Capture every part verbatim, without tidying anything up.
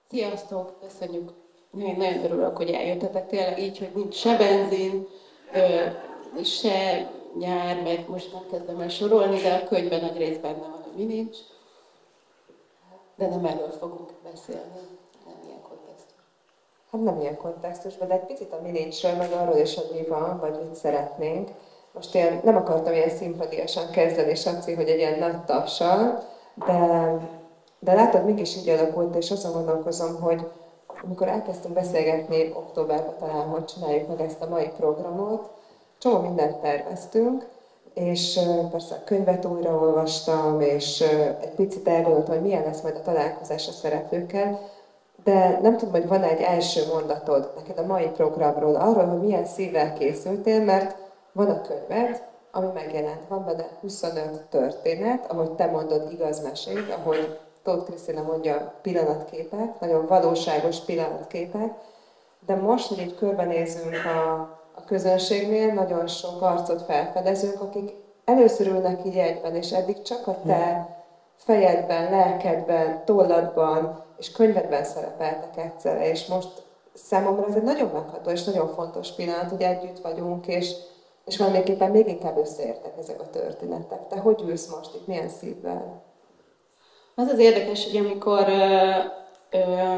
Sziasztok! Köszönjük! Én nagyon örülök, hogy eljöttetek. Tényleg így, hogy nincs se benzin, ö, se nyár, mert most nem kezdem el sorolni, de a könyvben nagy rész benne van, ami nincs. De nem erről fogunk beszélni, nem ilyen kontextusban. Hát nem ilyen kontextusban, de egy picit a mi nincsről, meg arról is, hogy mi van, vagy mit szeretnénk. Most én nem akartam ilyen szimpatiasan kezdeni, Saci, hogy egy ilyen nagy tapsal, de, de látod, mégis így alakult, és azon gondolkozom, hogy amikor elkezdtünk beszélgetni októberben talán, hogy csináljuk meg ezt a mai programot, csomó mindent terveztünk, és persze a könyvet újraolvastam, és egy picit elgondoltam, hogy milyen lesz majd a találkozás a szereplőkkel, de nem tudom, hogy van egy első mondatod neked a mai programról, arról, hogy milyen szívvel készültél, mert van a könyved, ami megjelent, van benne huszonöt történet, ahogy te mondod, igaz mesék, ahogy Tóth Krisztina mondja, pillanatképek, nagyon valóságos pillanatképek, de most, hogy így körbenézünk a, a közönségnél, nagyon sok arcot felfedezünk, akik először ülnek így egyben, és eddig csak a te fejedben, lelkedben, tolladban és könyvedben szerepeltek egyszerre, és most számomra ez egy nagyon megható és nagyon fontos pillanat, hogy együtt vagyunk, és, és valamiképpen még inkább összeértek ezek a történetek. Te hogy ülsz most itt, milyen szívvel? Az az érdekes, hogy amikor ö, ö,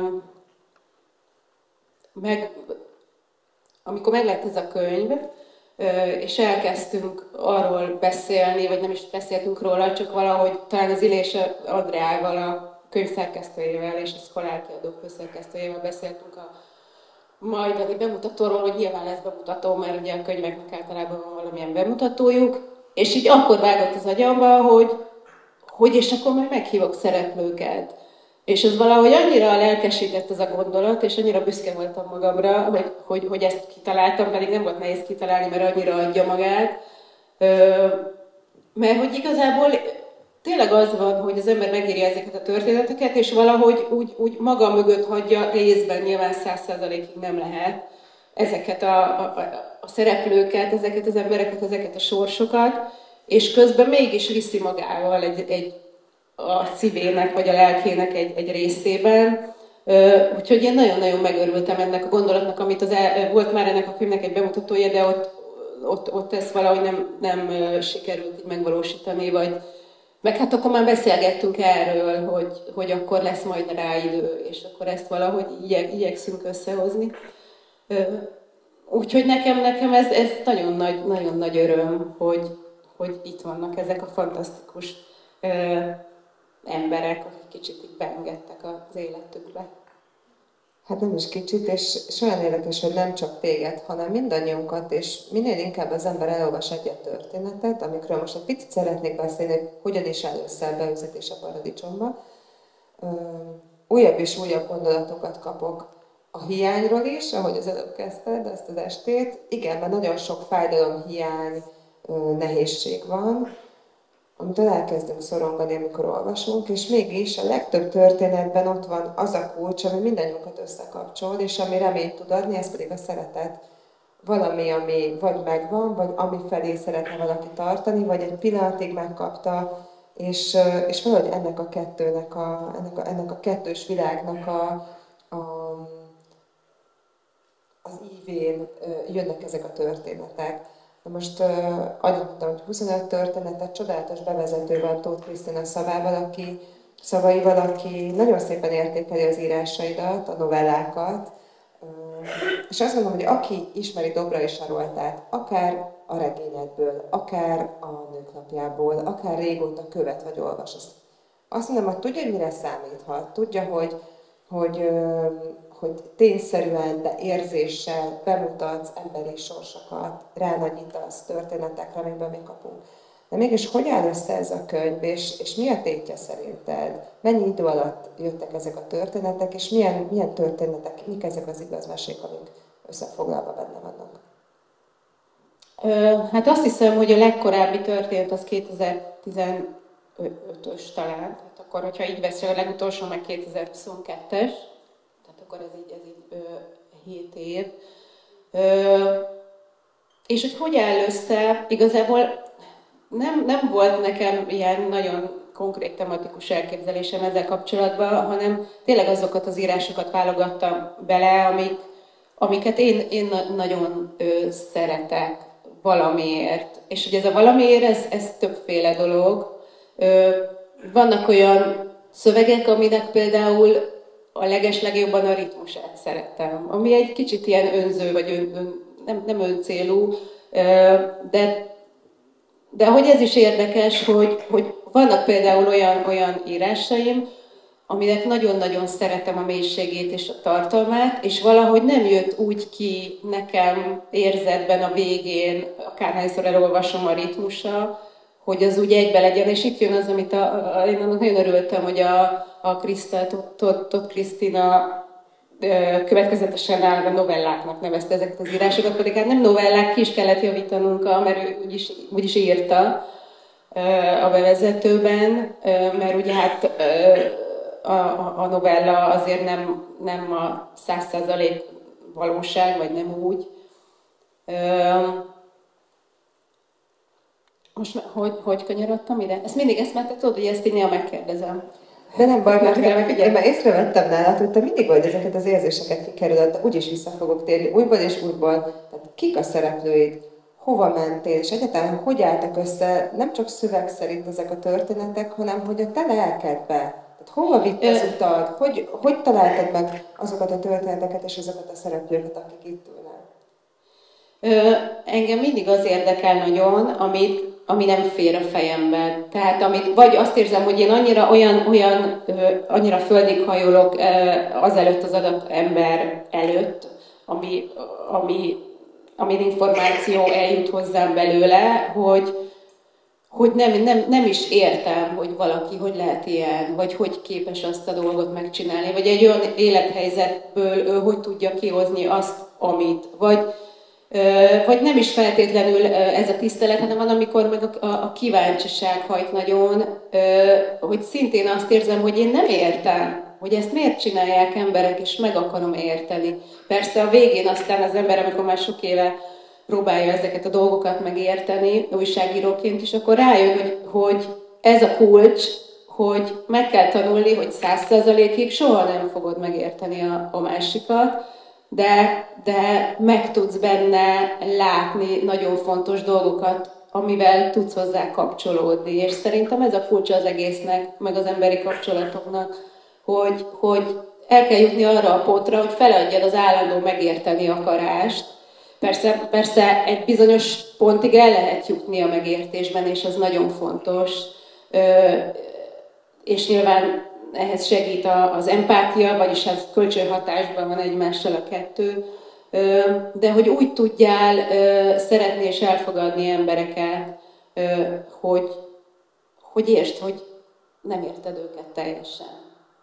meg, amikor meglett ez a könyv, és elkezdtünk arról beszélni, vagy nem is beszéltünk róla, csak valahogy talán az Illés Andreával, a könyvszerkesztőjével és a Szkolár kiadó főszerkesztőjével beszéltünk a majdani bemutatóról, hogy nyilván lesz bemutató, mert ugye a könyveknek általában van valamilyen bemutatójuk, és így akkor vágott az agyamba, hogy, hogy és akkor majd meghívok szereplőket. És ez valahogy annyira lelkesített ez a gondolat, és annyira büszke voltam magamra, hogy, hogy, hogy ezt kitaláltam, pedig nem volt nehéz kitalálni, mert annyira adja magát. Mert hogy igazából tényleg az van, hogy az ember megírja ezeket a történeteket, és valahogy úgy, úgy maga mögött hagyja, részben nyilván száz százalékig nem lehet, ezeket a, a, a szereplőket, ezeket az embereket, ezeket a sorsokat, és közben mégis viszi magával egy, egy a szívének, vagy a lelkének egy, egy részében. Úgyhogy én nagyon-nagyon megörültem ennek a gondolatnak, amit az el, volt már ennek a filmnek egy bemutatója, de ott, ott, ott ezt valahogy nem, nem sikerült így megvalósítani, vagy meg hát akkor már beszélgettünk erről, hogy, hogy akkor lesz majd rá idő, és akkor ezt valahogy igyek, igyekszünk összehozni. Úgyhogy nekem, nekem ez, ez nagyon, nagy, nagyon nagy öröm, hogy, hogy itt vannak ezek a fantasztikus emberek, akik kicsit így beengedtek az életükbe. Hát nem is kicsit, és, és olyan érdekes, hogy nem csak téged, hanem mindannyiunkat, és minél inkább az ember elolvas egy történetet, amikről most egy picit szeretnék beszélni, hogy hogyan is áll össze a beüzetés a paradicsomba. Újabb és újabb gondolatokat kapok a hiányról is, ahogy az előbb kezdted ezt az estét. Igen, mert nagyon sok fájdalom, hiány, nehézség van, amitől elkezdünk szorongani, amikor olvasunk, és mégis a legtöbb történetben ott van az a kulcs, ami mindannyiunkat összekapcsol, és ami reményt tud adni, ez pedig a szeretet. Valami, ami vagy megvan, vagy ami felé szeretne valaki tartani, vagy egy pillanatig megkapta, és, és valahogy ennek a kettőnek, a, ennek, a, ennek a kettős világnak a, a, az ívén jönnek ezek a történetek. Na most uh, annyit mondtam, hogy huszonöt történetet, csodálatos bevezető van Tóth Krisztina szavával, aki, szavaival, aki nagyon szépen értékeli az írásaidat, a novellákat, uh, és azt mondom, hogy aki ismeri Dobra és Saroltát, akár a regényedből, akár a Nők napjából, akár régóta követ vagy olvas, azt mondom, hogy tudja, hogy mire számíthat, tudja, hogy, hogy uh, hogy tényszerűen, de érzéssel bemutatsz emberi sorsokat, ránagyítasz történetekre, amikben mi kapunk. De mégis hogy áll össze ez a könyv, és, és mi a tétje szerinted? Mennyi idő alatt jöttek ezek a történetek, és milyen, milyen történetek, mik ezek az igazmesék, amik összefoglalva benne vannak? Hát azt hiszem, hogy a legkorábbi történet az kétezer-tizenötös talán. Tehát akkor, hogyha így veszünk, a legutolsó meg kétezer-huszonkettes. Akkor ez így, ez így ö, hét év. Ö, és hogy hogy áll össze, igazából nem, nem volt nekem ilyen nagyon konkrét tematikus elképzelésem ezzel kapcsolatban, hanem tényleg azokat az írásokat válogattam bele, amik, amiket én, én nagyon ö, szeretek valamiért. És hogy ez a valamiért, ez, ez többféle dolog. Ö, vannak olyan szövegek, aminek például a legeslegjobban a ritmusát szeretem, ami egy kicsit ilyen önző, vagy ön, ön, nem, nem öncélú, de, de hogy ez is érdekes, hogy, hogy vannak például olyan, olyan írásaim, aminek nagyon-nagyon szeretem a mélységét és a tartalmát, és valahogy nem jött úgy ki nekem érzetben a végén, akárhányszor elolvasom a ritmusa, hogy az úgy egybe legyen, és itt jön az, amit a, a, én nagyon örültem, hogy a, a Krista, Tott Krisztina következetesen áll a novelláknak nevezte ezeket az írásokat, pedig hát nem novellák, ki is kellett javítanunk, mert ő úgyis, úgyis írta a bevezetőben, mert ugye hát a, a, a novella azért nem, nem a száz százalék valóság, vagy nem úgy. Most hogy, hogy kanyarodtam ide? Ezt mindig ezt, mert te tudod, hogy ezt így néha megkérdezem. De nem baj, mert én, én már észrevettem nálad, hogy te mindig vagy ezeket az érzéseket kikerülöd, de úgyis vissza fogok térni, újból és újból. Tehát kik a szereplőid? Hova mentél? És egyáltalán hogy álltak össze, nem csak szöveg szerint ezek a történetek, hanem hogy a te lelkedbe? Tehát hova vitt az utad? Hogy, hogy találtad meg azokat a történeteket és azokat a szereplőket, akik itt ülnek? Ö, engem mindig az érdekel nagyon, amit ami nem fér a fejemben. Tehát amit, vagy azt érzem, hogy én annyira olyan, olyan annyira földig hajolok azelőtt az adott ember előtt, ami, ami, ami információ eljut hozzám belőle, hogy, hogy nem, nem, nem is értem, hogy valaki hogy lehet ilyen, vagy hogy képes azt a dolgot megcsinálni, vagy egy olyan élethelyzetből hogy tudja kihozni azt, amit, vagy vagy nem is feltétlenül ez a tisztelet, hanem van, amikor meg a, a kíváncsiság hajt nagyon, hogy szintén azt érzem, hogy én nem értem, hogy ezt miért csinálják emberek, és meg akarom érteni. Persze a végén aztán az ember, amikor már sok éve próbálja ezeket a dolgokat megérteni, újságíróként is, akkor rájön, hogy, hogy ez a kulcs, hogy meg kell tanulni, hogy száz százalékig soha nem fogod megérteni a, a másikat, De, de meg tudsz benne látni nagyon fontos dolgokat, amivel tudsz hozzá kapcsolódni. És szerintem ez a kulcsa az egésznek, meg az emberi kapcsolatoknak, hogy, hogy el kell jutni arra a pontra, hogy feladjad az állandó megérteni akarást. Persze, persze egy bizonyos pontig el lehet jutni a megértésben, és az nagyon fontos. És nyilván ehhez segít az empátia, vagyis ez kölcsönhatásban van egymással a kettő, de hogy úgy tudjál szeretni és elfogadni embereket, hogy, hogy értsd, hogy nem érted őket teljesen.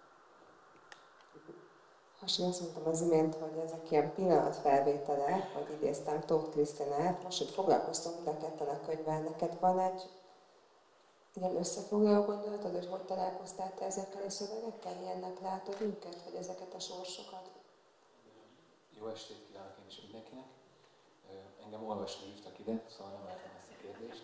Most azt mondtam az imént, hogy ezek ilyen pillanatfelvételek, vagy idéztem Tóth Krisztinát, most, hogy foglalkoztunk mind a ketten a könyvvel, neked van egy ilyen összefoglaló gondolatod, hogy hogy találkoztál te ezekkel a szövegekkel, milyennek látod őket, vagy ezeket a sorsokat? Jó estét kívánok én is mindenkinek. Engem olvasni hívtak ide, szóval nem vártam ezt a kérdést.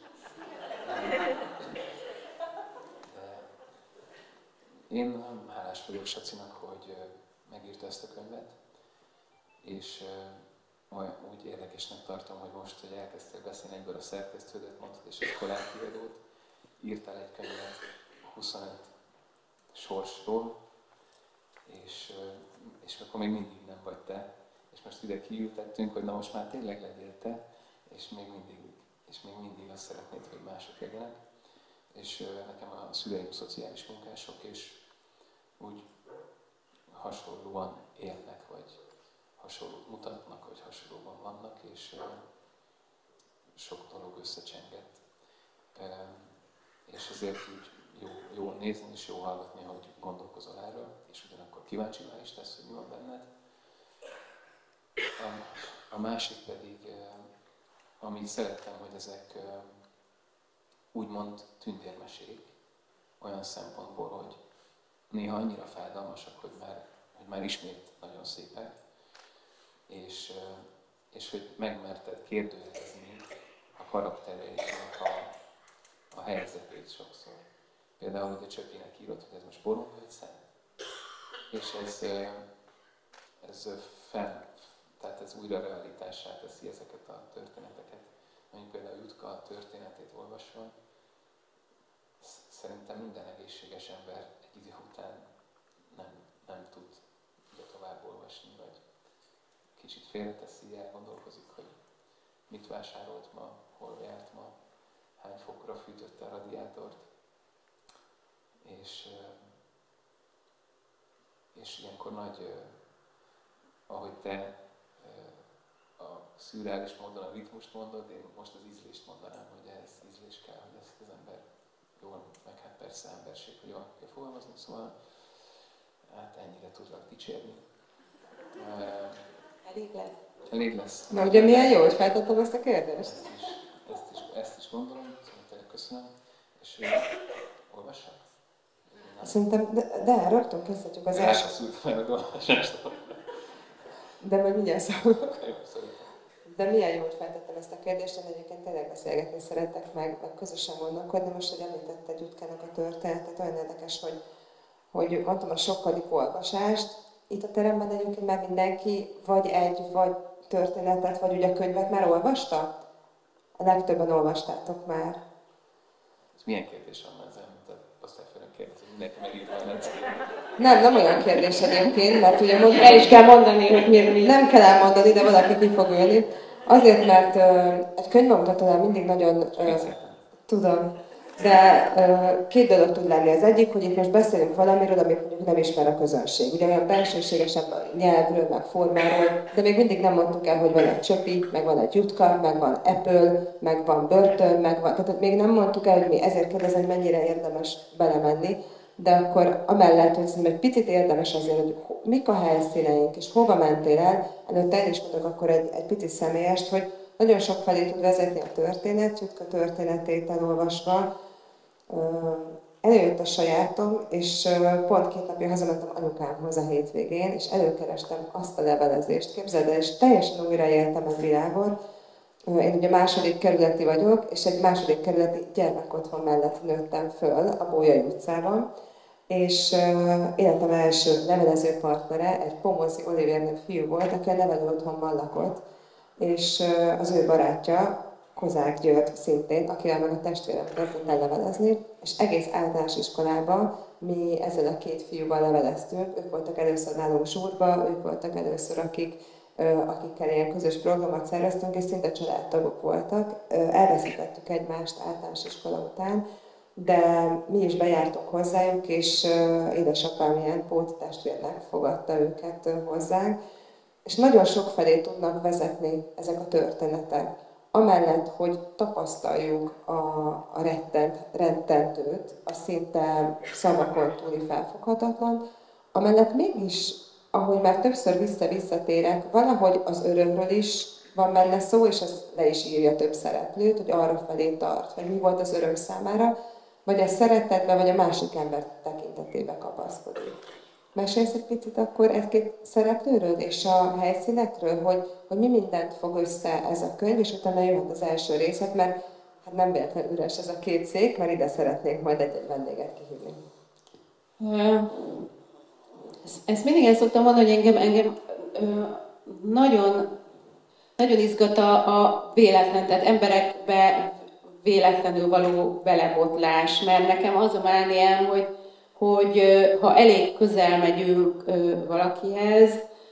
De én hálás vagyok Sacinak, hogy megírta ezt a könyvet, és úgy érdekesnek tartom, hogy most, hogy elkezdtél beszélni egyből a szerkesztődet, mondtad, és a kollát kiadót, írtál egy könyvet huszonöt sorsról, és, és akkor még mindig nem vagy te. És most ide kiültettünk, hogy na most már tényleg legyél te, és még mindig, és még mindig azt szeretnéd, hogy mások legyenek. És nekem a szüleim szociális munkások, és úgy hasonlóan élnek, vagy hasonlót mutatnak, vagy hasonlóban vannak, és sok dolog összecsengett. És azért úgy jó, jó nézni és jó hallgatni, hogy gondolkozol erről, és ugyanakkor kíváncsi is tesz, hogy mi van benned. A, a másik pedig, amit szerettem, hogy ezek úgymond tündérmesék, olyan szempontból, hogy néha annyira fájdalmasak, hogy már, hogy már ismét nagyon szépek, és, és hogy megmerted kérdőjelezni a karaktereiknek a, a helyzetét sokszor. Például, hogy a Csöpinek írott, hogy ez most pornó vagy szent. És ez, ez fel, tehát ez újra realitássá teszi ezeket a történeteket. Mondjuk például Jutka történetét olvasva, szerintem minden egészséges ember egy idő után nem, nem tud ugye tovább olvasni, vagy kicsit félreteszi, elgondolkozik, hogy mit vásárolt ma, hol járt ma, hány fokra fűtötte a radiátort. És, és ilyenkor nagy, ahogy te a szürreális módon a ritmust mondod, én most az ízlést mondanám, hogy ez ízlés kell, hogy ezt az ember jól, meg hát persze emberség, hogy jól kell fogalmazni, szóval hát ennyire tudlak dicsérni. Elég lesz. Elég lesz. Na ugye milyen jó, hogy feltettem ezt a kérdést? Ezt is, ezt is, ezt is gondolom, szóval köszönöm, és olvassak? Szerintem, de, de rögtön kezdhetjük az első. Elfeszültem el a olvasást. De majd mindjárt szólok. De milyen jó, hogy feltettem ezt a kérdést, én egyébként tényleg beszélgetni szeretek, meg, meg közösen gondolkodni. Most, hogy említetted Jutkának a történetet, olyan érdekes, hogy, hogy mondtam a sokkadik olvasást. Itt a teremben egyébként már mindenki vagy egy, vagy történetet, vagy ugye a könyvet már olvasta? A legtöbben olvastátok már. Ez milyen kérdés van ezzel, mint a osztályfőnök kérdés, hogy mindenki megírta a Nem, nem olyan kérdés egyébként, mert ugye mondjuk el is kell mondani, hogy miért mi. Nem kell elmondani, de valaki ki fog ülni. Azért, mert uh, egy könyvbemutatónál mindig nagyon uh, tudom, de uh, két dolog tud lenni. Az egyik, hogy itt most beszélünk valamiről, amit mondjuk nem ismer a közönség. Ugye olyan bensőségesebb nyelvről, meg formáról, de még mindig nem mondtuk el, hogy van egy Csöpi, meg van egy Jutka, meg van Apple, meg van börtön, meg van... Tehát még nem mondtuk el, hogy mi ezért kérdezem, hogy mennyire érdemes belemenni. De akkor amellett, hogy szerintem egy picit érdemes azért, hogy mik a helyszíneink, és hova mentél el, előtte én is mondok akkor egy, egy picit személyest, hogy nagyon sok felé tud vezetni a történet, Jutka történetét elolvasva. Előjött a sajátom, és pont két napja hazamentem anyukámhoz a hétvégén, és előkerestem azt a levelezést. Képzeld el, és teljesen újraéltem a világon. Én ugye második kerületi vagyok, és egy második kerületi gyermekotthon mellett nőttem föl a Bolyai utcában, és uh, életem első levelező partnere egy Pomoszi Olivérnő fiú volt, aki a nevelő otthonban lakott, és uh, az ő barátja, Kozák György szintén, akivel meg a testvérem kezdett el levelezni, és egész általános iskolában mi ezzel a két fiúval leveleztünk, ők voltak először nálunk zsúrba, ők voltak először, akik akikkel ilyen közös programot szerveztünk, és szinte családtagok voltak. Elveszítettük egymást általános iskola után, de mi is bejártunk hozzájuk, és édesapám ilyen póttestvérnek fogadta őket hozzánk. És nagyon sok felé tudnak vezetni ezek a történetek. Amellett, hogy tapasztaljuk a, a rettent, rettentőt, a szinte szavakon túli felfoghatatlan, amellett mégis, ahogy már többször vissza-visszatérek, valahogy az örömről is van benne szó, és ezt le is írja több szereplőt, hogy arra felé tart, vagy mi volt az öröm számára, vagy a szeretetbe, vagy a másik ember tekintetébe kapaszkodik. Mesélsz egy picit akkor egy-két szereplőről és a helyszínekről, hogy, hogy mi mindent fog össze ez a könyv, és utána jöhet az első részlet, mert hát nem véletlenül üres ez a két szék, mert ide szeretnénk majd egy-egy vendéget kihívni. Ezt mindig el szoktam mondani, hogy engem, engem nagyon, nagyon izgat a, a véletlen, tehát emberekbe véletlenül való belebotlás, mert nekem az a mániám, hogy, hogy ha elég közel megyünk valakihez,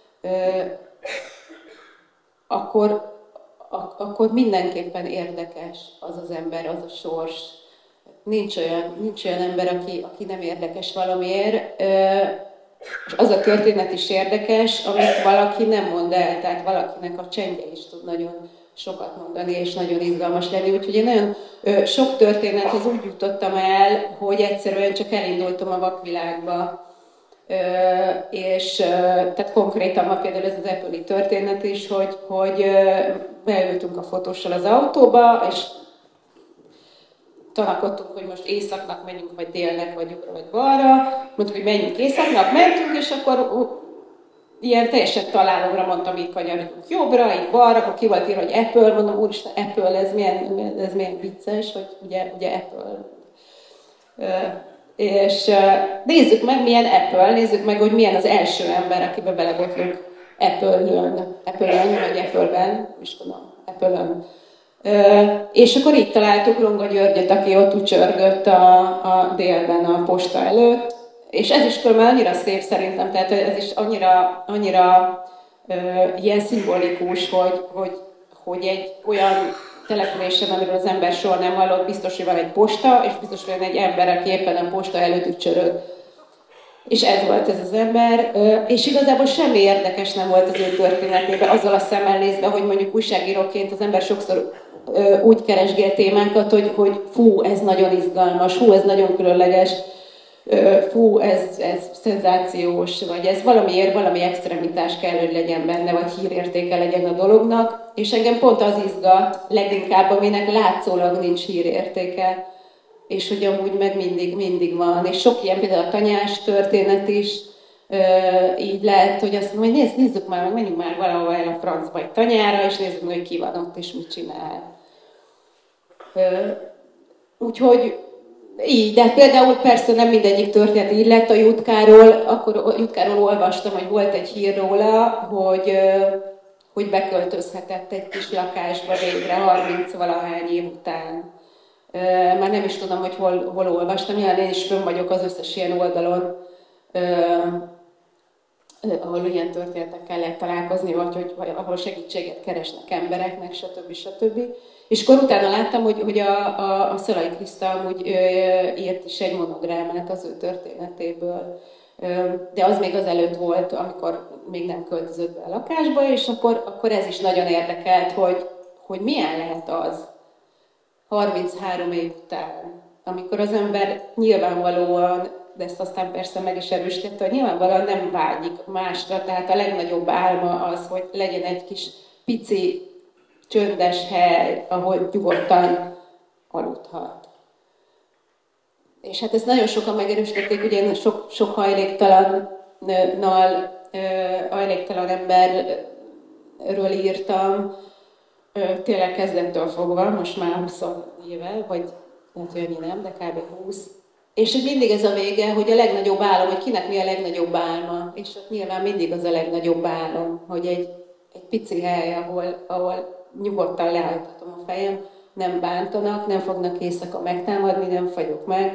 akkor, akkor mindenképpen érdekes az az ember, az a sors. Nincs olyan, nincs olyan ember, aki, aki nem érdekes valamiért. És az a történet is érdekes, amit valaki nem mond el, tehát valakinek a csendje is tud nagyon sokat mondani, és nagyon izgalmas lenni. Úgyhogy én nagyon ö, sok történethez úgy jutottam el, hogy egyszerűen csak elindultam a vakvilágba. Ö, és ö, tehát konkrétan ma például ez az Apple-i történet is, hogy, hogy ö, beültünk a fotóssal az autóba, és tanakodtunk, hogy most északnak menjünk, vagy délnek, vagy jobbra, vagy balra. Mondtuk, hogy menjünk északnak, mentünk, és akkor uh, ilyen teljesen találomra mondtam, itt kanyarodjunk jobbra, itt balra, akkor ki volt írva, hogy Apple, mondom, úristen, Apple, ez milyen, ez milyen vicces, hogy ugye, ugye Apple. Uh, És nézzük meg, milyen Apple, nézzük meg, hogy milyen az első ember, akibe belebotlunk Apple-ön, Apple-ön, vagy Apple-ben, is tudom, Apple-ön. És akkor így találtuk Longa Györgyöt, aki ott ücsörgött a, a délben a posta előtt, és ez is körülbelül annyira szép szerintem, tehát ez is annyira, annyira ö, ilyen szimbolikus, hogy, hogy, hogy egy olyan településen, amiről az ember soha nem hallott, biztos, hogy van egy posta, és biztos, hogy van egy ember, aki éppen a posta előtt ücsörög. És ez volt ez az ember, és igazából semmi érdekes nem volt az ő történetében, azzal a szemmel nézve, hogy mondjuk újságíróként az ember sokszor úgy keresgél témákat, hogy, hogy fú, ez nagyon izgalmas, fú, ez nagyon különleges, fú, ez, ez szenzációs, vagy ez valamiért, valami extremitás kell, hogy legyen benne, vagy hírértéke legyen a dolognak, és engem pont az izgat leginkább, aminek látszólag nincs hírértéke, és hogy amúgy meg mindig, mindig van. És sok ilyen, például a tanyás történet is, így lehet, hogy azt mondom, hogy nézd, nézzük már, meg menjünk már valahol el a francba egy tanyára, és nézzük meg, hogy ki van ott, és mit csinál. Úgyhogy így, de például persze nem mindegyik történet így lett a Jutkáról, akkor a Jutkáról olvastam, hogy volt egy hír róla, hogy, hogy beköltözhetett egy kis lakásba végre harminc-valahány év után. Már nem is tudom, hogy hol, hol olvastam, jelen én is fönn vagyok az összes ilyen oldalon, ahol ilyen történetekkel lehet találkozni, vagy hogy, vagy ahol segítséget keresnek embereknek, stb. stb. És akkor utána láttam, hogy, hogy a, a, a Szalai Kriszta amúgy írt is egy monográmát az ő történetéből. De az még azelőtt volt, amikor még nem költözött be a lakásba, és akkor, akkor ez is nagyon érdekelt, hogy, hogy milyen lehet az harminchárom év után, amikor az ember nyilvánvalóan, de ezt aztán persze meg is erősítette, hogy nyilvánvalóan nem vágyik másra, tehát a legnagyobb álma az, hogy legyen egy kis pici, csöndes hely, ahol nyugodtan aludhat. És hát ezt nagyon sokan megerősítették, ugye én sok, sok hajléktalannal, hajléktalan emberről írtam, tényleg kezdettől fogva, most már húsz éve, vagy lehet, hogy annyi nem, de kb. húsz. És hogy mindig ez a vége, hogy a legnagyobb álom, hogy kinek mi a legnagyobb álma. És ott nyilván mindig az a legnagyobb álom, hogy egy, egy pici hely, ahol, ahol nyugodtan lehajthatom a fejem, nem bántanak, nem fognak éjszaka megtámadni, nem fagyok meg.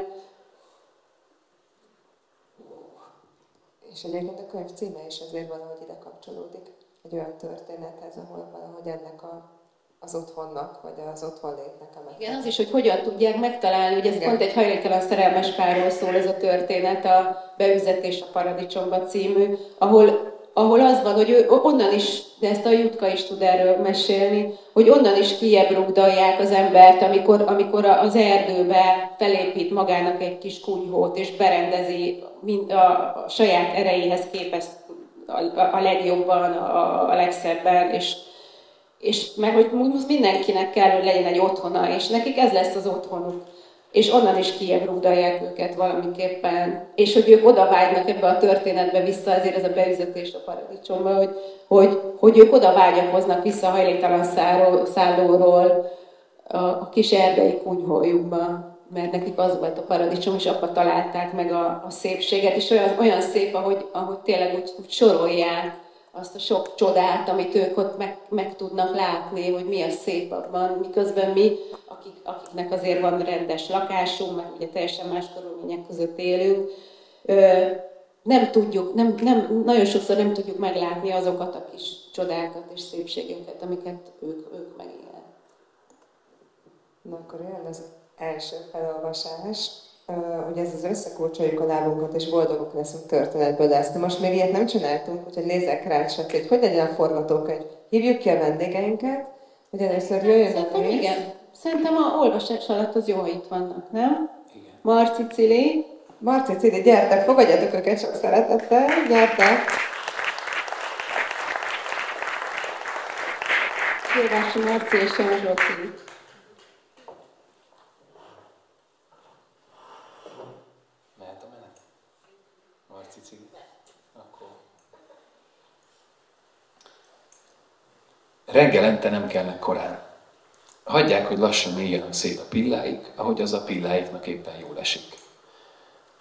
És egyébként a könyv címe is azért valahogy ide kapcsolódik. Egy olyan történethez, ahol valahogy ennek a az otthonnak, vagy az otthonlétnek a megtalálni. Igen, az is, hogy hogyan tudják megtalálni, ugye ez igen. Pont egy hajléktalan szerelmes párról szól ez a történet, a Beüzetés a Paradicsomba című, ahol, ahol az van, hogy ő onnan is, de ezt a Jutka is tud erről mesélni, hogy onnan is kijebb rugdalják az embert, amikor, amikor az erdőbe felépít magának egy kis kunyhót, és berendezi mind a, a saját erejéhez képest a, a legjobban, a, a legszebben, és és meg hogy mindenkinek kell, hogy legyen egy otthona, és nekik ez lesz az otthonuk. És onnan is kijebb rúgdalják őket valamiképpen. És hogy ők oda vágynak ebbe a történetbe vissza, ezért ez a Beüzetés a Paradicsomba, hogy, hogy, hogy ők oda vágyakoznak vissza a hajléktalan szállóról a, a kis erdei kunyhójukba. Mert nekik az volt a paradicsom, és abba találták meg a, a szépséget. És olyan, olyan szép, ahogy, ahogy tényleg úgy, úgy sorolják azt a sok csodát, amit ők ott meg, meg tudnak látni, hogy mi a szép abban, miközben mi, akik, akiknek azért van rendes lakásunk, meg ugye teljesen más körülmények között élünk, nem tudjuk, nem, nem, nagyon sokszor nem tudjuk meglátni azokat a kis csodákat és szépségeket, amiket ők, ők megélnek. Na akkor jön az első felolvasás. Uh, ugye ez az összekulcsoljuk a lábunkat, és boldogok leszünk történetből, de ezt most még ilyet nem csináltunk, úgyhogy nézzek rá csak, hogy hogy legyen a forgatókönyv. Hívjuk ki a vendégeinket, hogy először jöjjön Szerintem a rész. igen. Szerintem a olvasás alatt az jó, itt vannak, nem? Igen. Marci, Cili. Marci, Cili, gyertek, fogadjatok őket sok szeretettel, gyertek! Szilvási Marci és Józsó Cili. Reggelente nem kelnek korán. Hagyják, hogy lassan éljen szét a pilláik, ahogy az a pilláiknak éppen jól esik.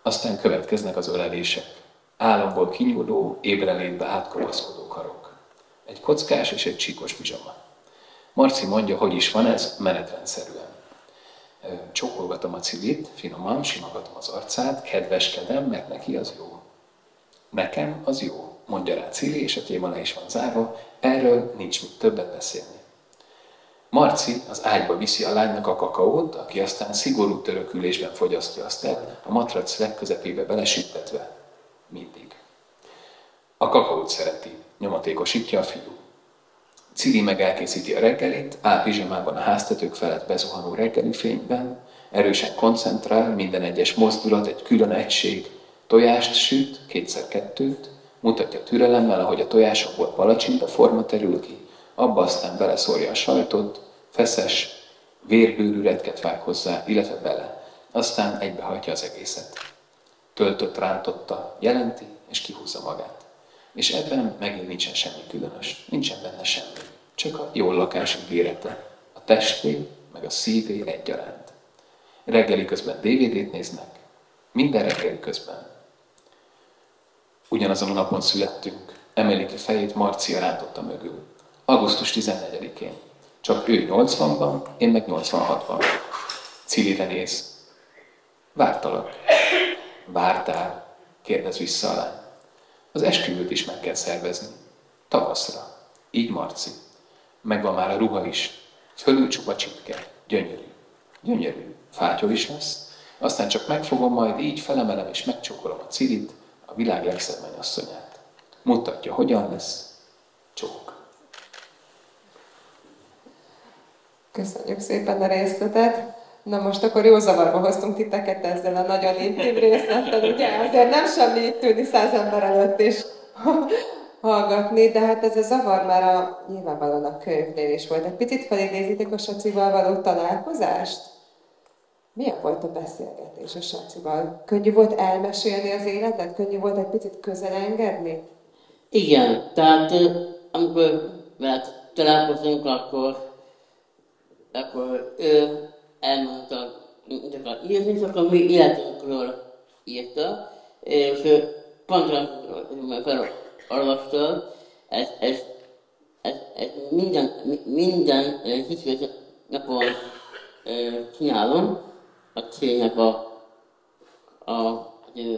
Aztán következnek az ölelések. Álomból kinyúló, ébrenlétbe átkapaszkodó karok. Egy kockás és egy csíkos pizsama. Marci mondja, hogy is van ez, menetrendszerűen. Csókolgatom a Cilit, finoman, simogatom az arcát, kedveskedem, mert neki az jó. Nekem az jó, mondja rá Cili, és a téma le is van zárva, erről nincs mit többet beszélni. Marci az ágyba viszi a lánynak a kakaót, aki aztán szigorú törökülésben fogyasztja azt el, a matrac legközepébe belesüttetve. Mindig. A kakaót szereti, nyomatékosítja a fiú. Cili meg elkészíti a reggelit, áll pizsamában a háztetők felett bezuhanó reggeli fényben, erősen koncentrál, minden egyes mozdulat egy külön egység, tojást süt, kétszer kettőt, mutatja türelemmel, ahogy a tojásokból palacsinta forma terül ki, abba aztán beleszórja a sajtot, feszes, vérbőrű retket vág hozzá, illetve bele, aztán egybehajtja az egészet. Töltött rántotta, jelenti, és kihúzza magát. És ebben megint nincsen semmi különös, nincsen benne semmi, csak a jól lakás ígérete, a testé, meg a szívé egyaránt. Reggeli közben dé vé dét néznek, minden reggeli közben. Ugyanazon a napon születtünk, emeli ki fejét Marcia rántotta mögül. augusztus tizennegyedikén. Csak ő nyolcvanban, én meg nyolcvanhatban. Cilire néz. Vártalak. Vártál? Kérdez vissza a lány. Az esküvőt is meg kell szervezni. Tavaszra. Így Marci. Megvan már a ruha is. Fölül csupa csipke. Gyönyörű. Gyönyörű. Fátyol is lesz. Aztán csak megfogom, majd így felemelem és megcsókolom a Cilit, a világ legszebb mennyasszonyát. Mutatja, hogyan lesz. Csók. Köszönjük szépen a részletet. Na most akkor jó zavarba hoztunk titeket ezzel a nagyon intim részlettel, ugye? Azért nem semmi itt ülni száz ember előtt is hallgatni, de hát ez a zavar már a, nyilvánvalóan a könyvnél is volt. Egy picit felidézitek a Sacival való találkozást? Milyen volt a beszélgetés a Sacival? Könnyű volt elmesélni az életet? Könnyű volt egy picit közel engedni? Igen, tehát amikor veled találkozunk, akkor, akkor ő elmondta, hogy írni, és akkor mi életünkről írta, és pont amikor felolvastad, ez, ez, ez, ez minden, minden hétfő napon csinálom, a cégnek a, a, a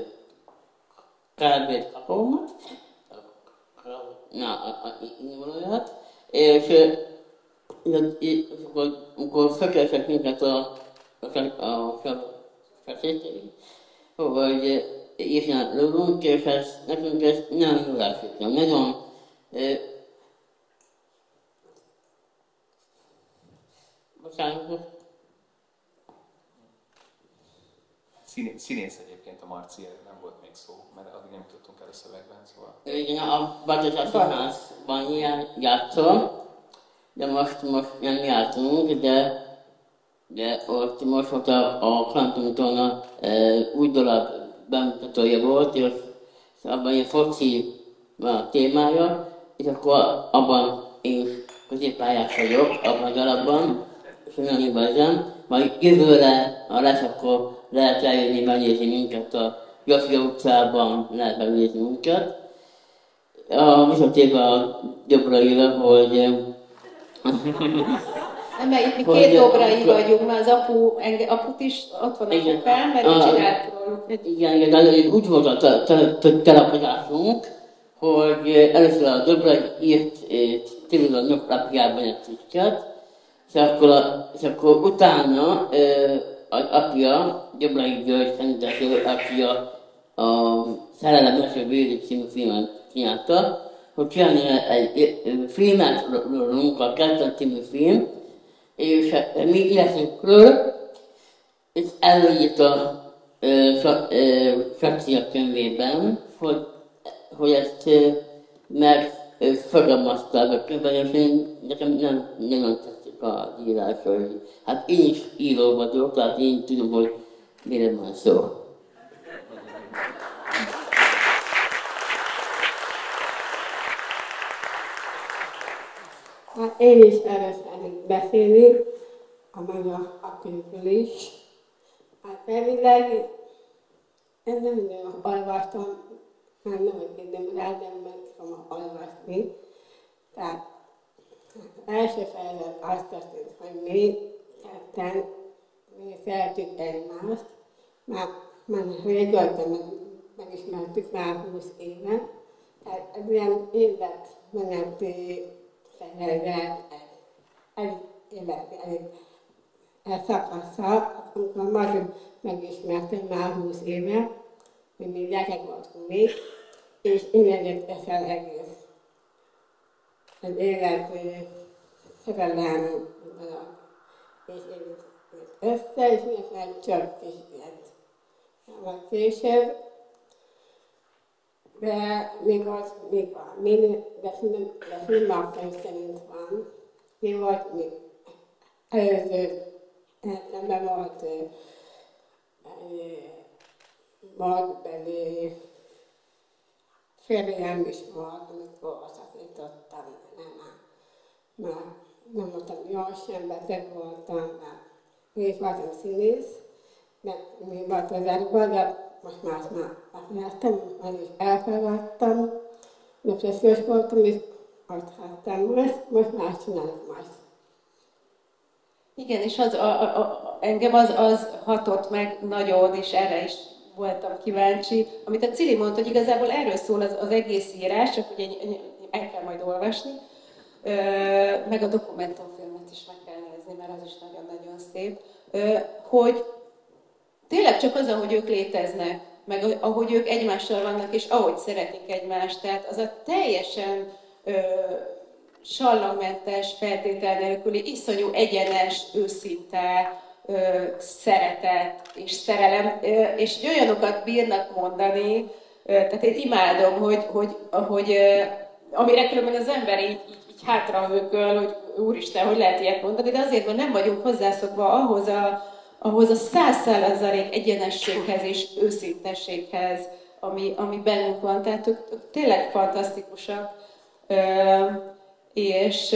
kárbét kakaómat, na, a, a innivalóját, és, és akkor, akkor felkeresek minket a feltételi, hogy írján rólunk, és ez, nekünk ez nem jól esik. Nagyon bocsánat, Színész egyébként a Marci, nem volt még szó, mert addig nem jutottunk el a szövegben, szóval... Igen, a Bartók Színházban játszom, de most, most nem játszunk, de, de ott most ott a, a Quantum Torna e, új dolog bemutatója volt, és abban ilyen foci van a témája, és akkor abban én középpályás vagyok, abban a darabban, és nagyon igazán, majd jövőre, ha lesz, akkor lehet eljönni, megnézni minket a Jofia utcában, lehet megnézni minket. A visszatérve a Dobraira, hogy... Nem, mert itt mi két Dobrai vagyunk, mert az apu, enge, aput is ott van a fel, mert így csinált róluk. Igen, igen, de úgy volt a telapodásunk, hogy először a Dobrai írt Tibor a naplapjában egy cikket, és akkor, és akkor utána az apja, Dobrai György rendező apja a Szerelem Meső Bőrű című filmet csinálta, hogy csinálni egy filmet rólunk, a Ketten című film, és mi életünkről, és előírta Sacia könyvében, hogy, hogy ezt megfogalmazták a könyvben, és én, nekem nem, nem tetszik az írás, hogy hát én is író vagyok, tehát én tudom, hogy mire van szó. Hát én is erre szeretnék beszélni, a magyar a könyvről is. Hát elvileg én nem nagyon olvastam, már nem egy időm rá, de meg fogom olvasni. Tehát az első fejezet azt történt, hogy mi ketten mi szeretjük egymást, már, már régóta meg, megismertük már húsz éve. Tehát ez ilyen életmeneti fejezet, egy életmeneti szakasza, amikor Martin megismertem már húsz éve, hogy mi gyerekek voltunk még, és innen ez az egész. Az élet szerelem, és én össze, és miért csak is lett. Majd később, de még az még van, még, de nem magam szerint van. Mi volt még előző nem volt magbeli férjem is volt, amikor szakítottam, nem, már nem voltam jól sem, beteg voltam, mert én is voltam színész, de mi volt az erőben, de most már azt már befejeztem, már is elfogadtam, depressziós voltam, és azt hattam most, most már csinálok most. Igen, és az, a, a, a, engem az, az hatott meg nagyon, és erre is voltam kíváncsi, amit a Cili mondta, hogy igazából erről szól az, az egész írás, csak ugye el kell majd olvasni, ö, meg a dokumentumfilmet is meg kell nézni, mert az is nagyon-nagyon szép, ö, hogy tényleg csak az, ahogy ők léteznek, meg ahogy ők egymással vannak, és ahogy szeretik egymást, tehát az a teljesen ö, sallangmentes, feltétel nélküli, iszonyú egyenes, őszinte ö, szeretet és szerelem, ö, és olyanokat bírnak mondani, ö, tehát én imádom, hogy, hogy, hogy ö, amire különben az ember így, így, így hátrahőköl, hogy úristen, hogy lehet ilyet mondani, de azért, mert nem vagyunk hozzászokva ahhoz a, ahhoz a száz százalék egyenességhez és őszintességhez, ami, ami bennünk van. Tehát ők, ők tényleg fantasztikusak. Ö, És,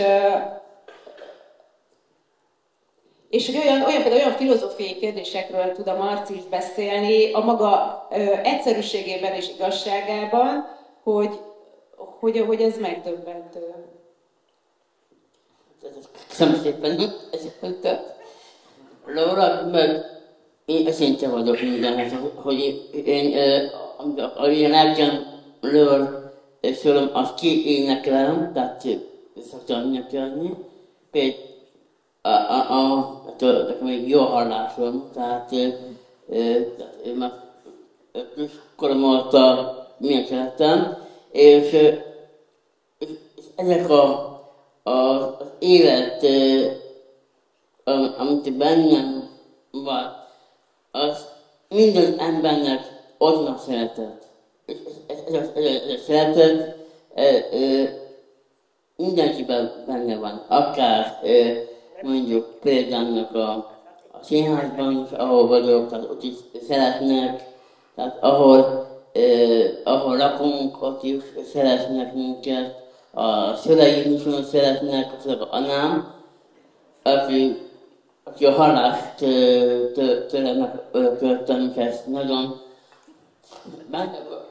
és hogy olyan, olyan, például olyan filozófiai kérdésekről tud a Marci is beszélni, a maga ö, egyszerűségében és igazságában, hogy, hogy, hogy ez megdöbbentő. Köszönöm szépen ezeket. Laura, meg én őszinte vagyok mindenhez, hogy én a ilyen elkezdőről szólom, azt kiéneklem, tehát szoktam énekelni. Például a, a, a, nekem még jó hallásom, tehát én már korom óta énekeltem, és, és ezek a, a, az élet, amit bennem van, az minden embernek ott van szeretet. És ez, ez, ez, ez, ez a szeretet mindenkiben benne van, akár mondjuk példának a, a színházban is, ahol vagyok, tehát ott is szeretnek, tehát ahol, eh, ahol lakunk, ott is szeretnek minket, a szüleim is nagyon szeretnek, az anyám, aki, aki a hallást tőle megörököltem, és ezt nagyon benne volt.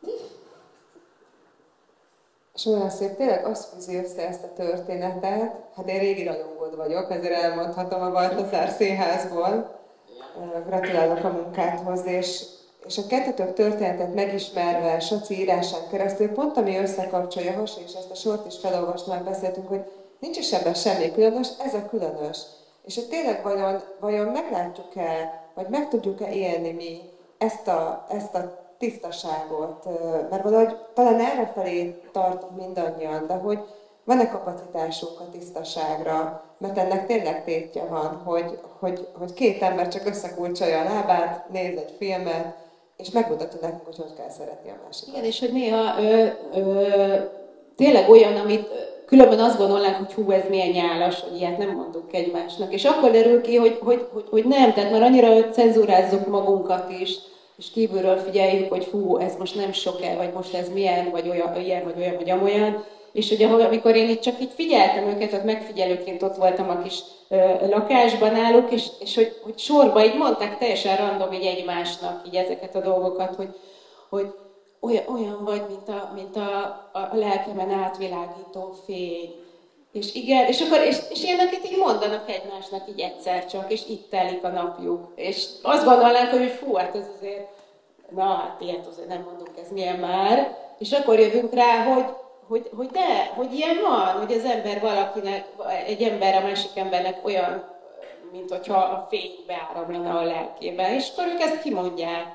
És olyan szép, tényleg azt fűzi össze ezt a történetet, hát én régi rajongód vagyok, ezért elmondhatom a Baltazár Színházból. Gratulálok a munkádhoz, és, és a kettőtök történetet megismerve, Saci írásán keresztül, pont ami összekapcsolja, Hasi, és ezt a sort is felolvasnál, beszéltünk, hogy nincs is ebben semmi különös, ez a különös. És hogy tényleg vajon, vajon meglátjuk-e, vagy meg tudjuk-e élni mi ezt a, ezt a tisztaságot, mert valahogy talán errefelé tartunk mindannyian, de hogy van-e kapacitásunk a tisztaságra, mert ennek tényleg tétje van, hogy, hogy, hogy két ember csak összekulcsolja a lábát, néz egy filmet, és megmutatja nekünk, hogy hogy kell szeretni a másikat. Igen, és hogy néha ö, ö, tényleg olyan, amit különben azt gondolnánk, hogy hú, ez milyen nyálas, hogy ilyet nem mondunk egymásnak. És akkor derül ki, hogy, hogy, hogy, hogy nem, tehát már annyira cenzúrázzuk magunkat is, és kívülről figyeljük, hogy hú, ez most nem sok-e, vagy most ez milyen, vagy olyan, ilyen, vagy olyan, vagy amolyan. és ugye amikor én itt csak így figyeltem őket, ott megfigyelőként ott voltam a kis ö, lakásban náluk, és, és hogy, hogy sorba így mondták teljesen random így egymásnak így ezeket a dolgokat, hogy, hogy olyan, olyan vagy, mint a, mint a, a lelkemen átvilágító fény. És igen, és akkor, és, és ilyeneket így mondanak egymásnak így egyszer csak, és itt telik a napjuk. És azt gondolnánk, hogy fú, hát ez azért, na hát ilyet azért nem mondunk, ez milyen már. És akkor jövünk rá, hogy, hogy, hogy de, hogy ilyen van, hogy az ember valakinek, egy ember a másik embernek olyan, mint hogyha a fény beáramlana a lelkébe. És akkor ők ezt kimondják.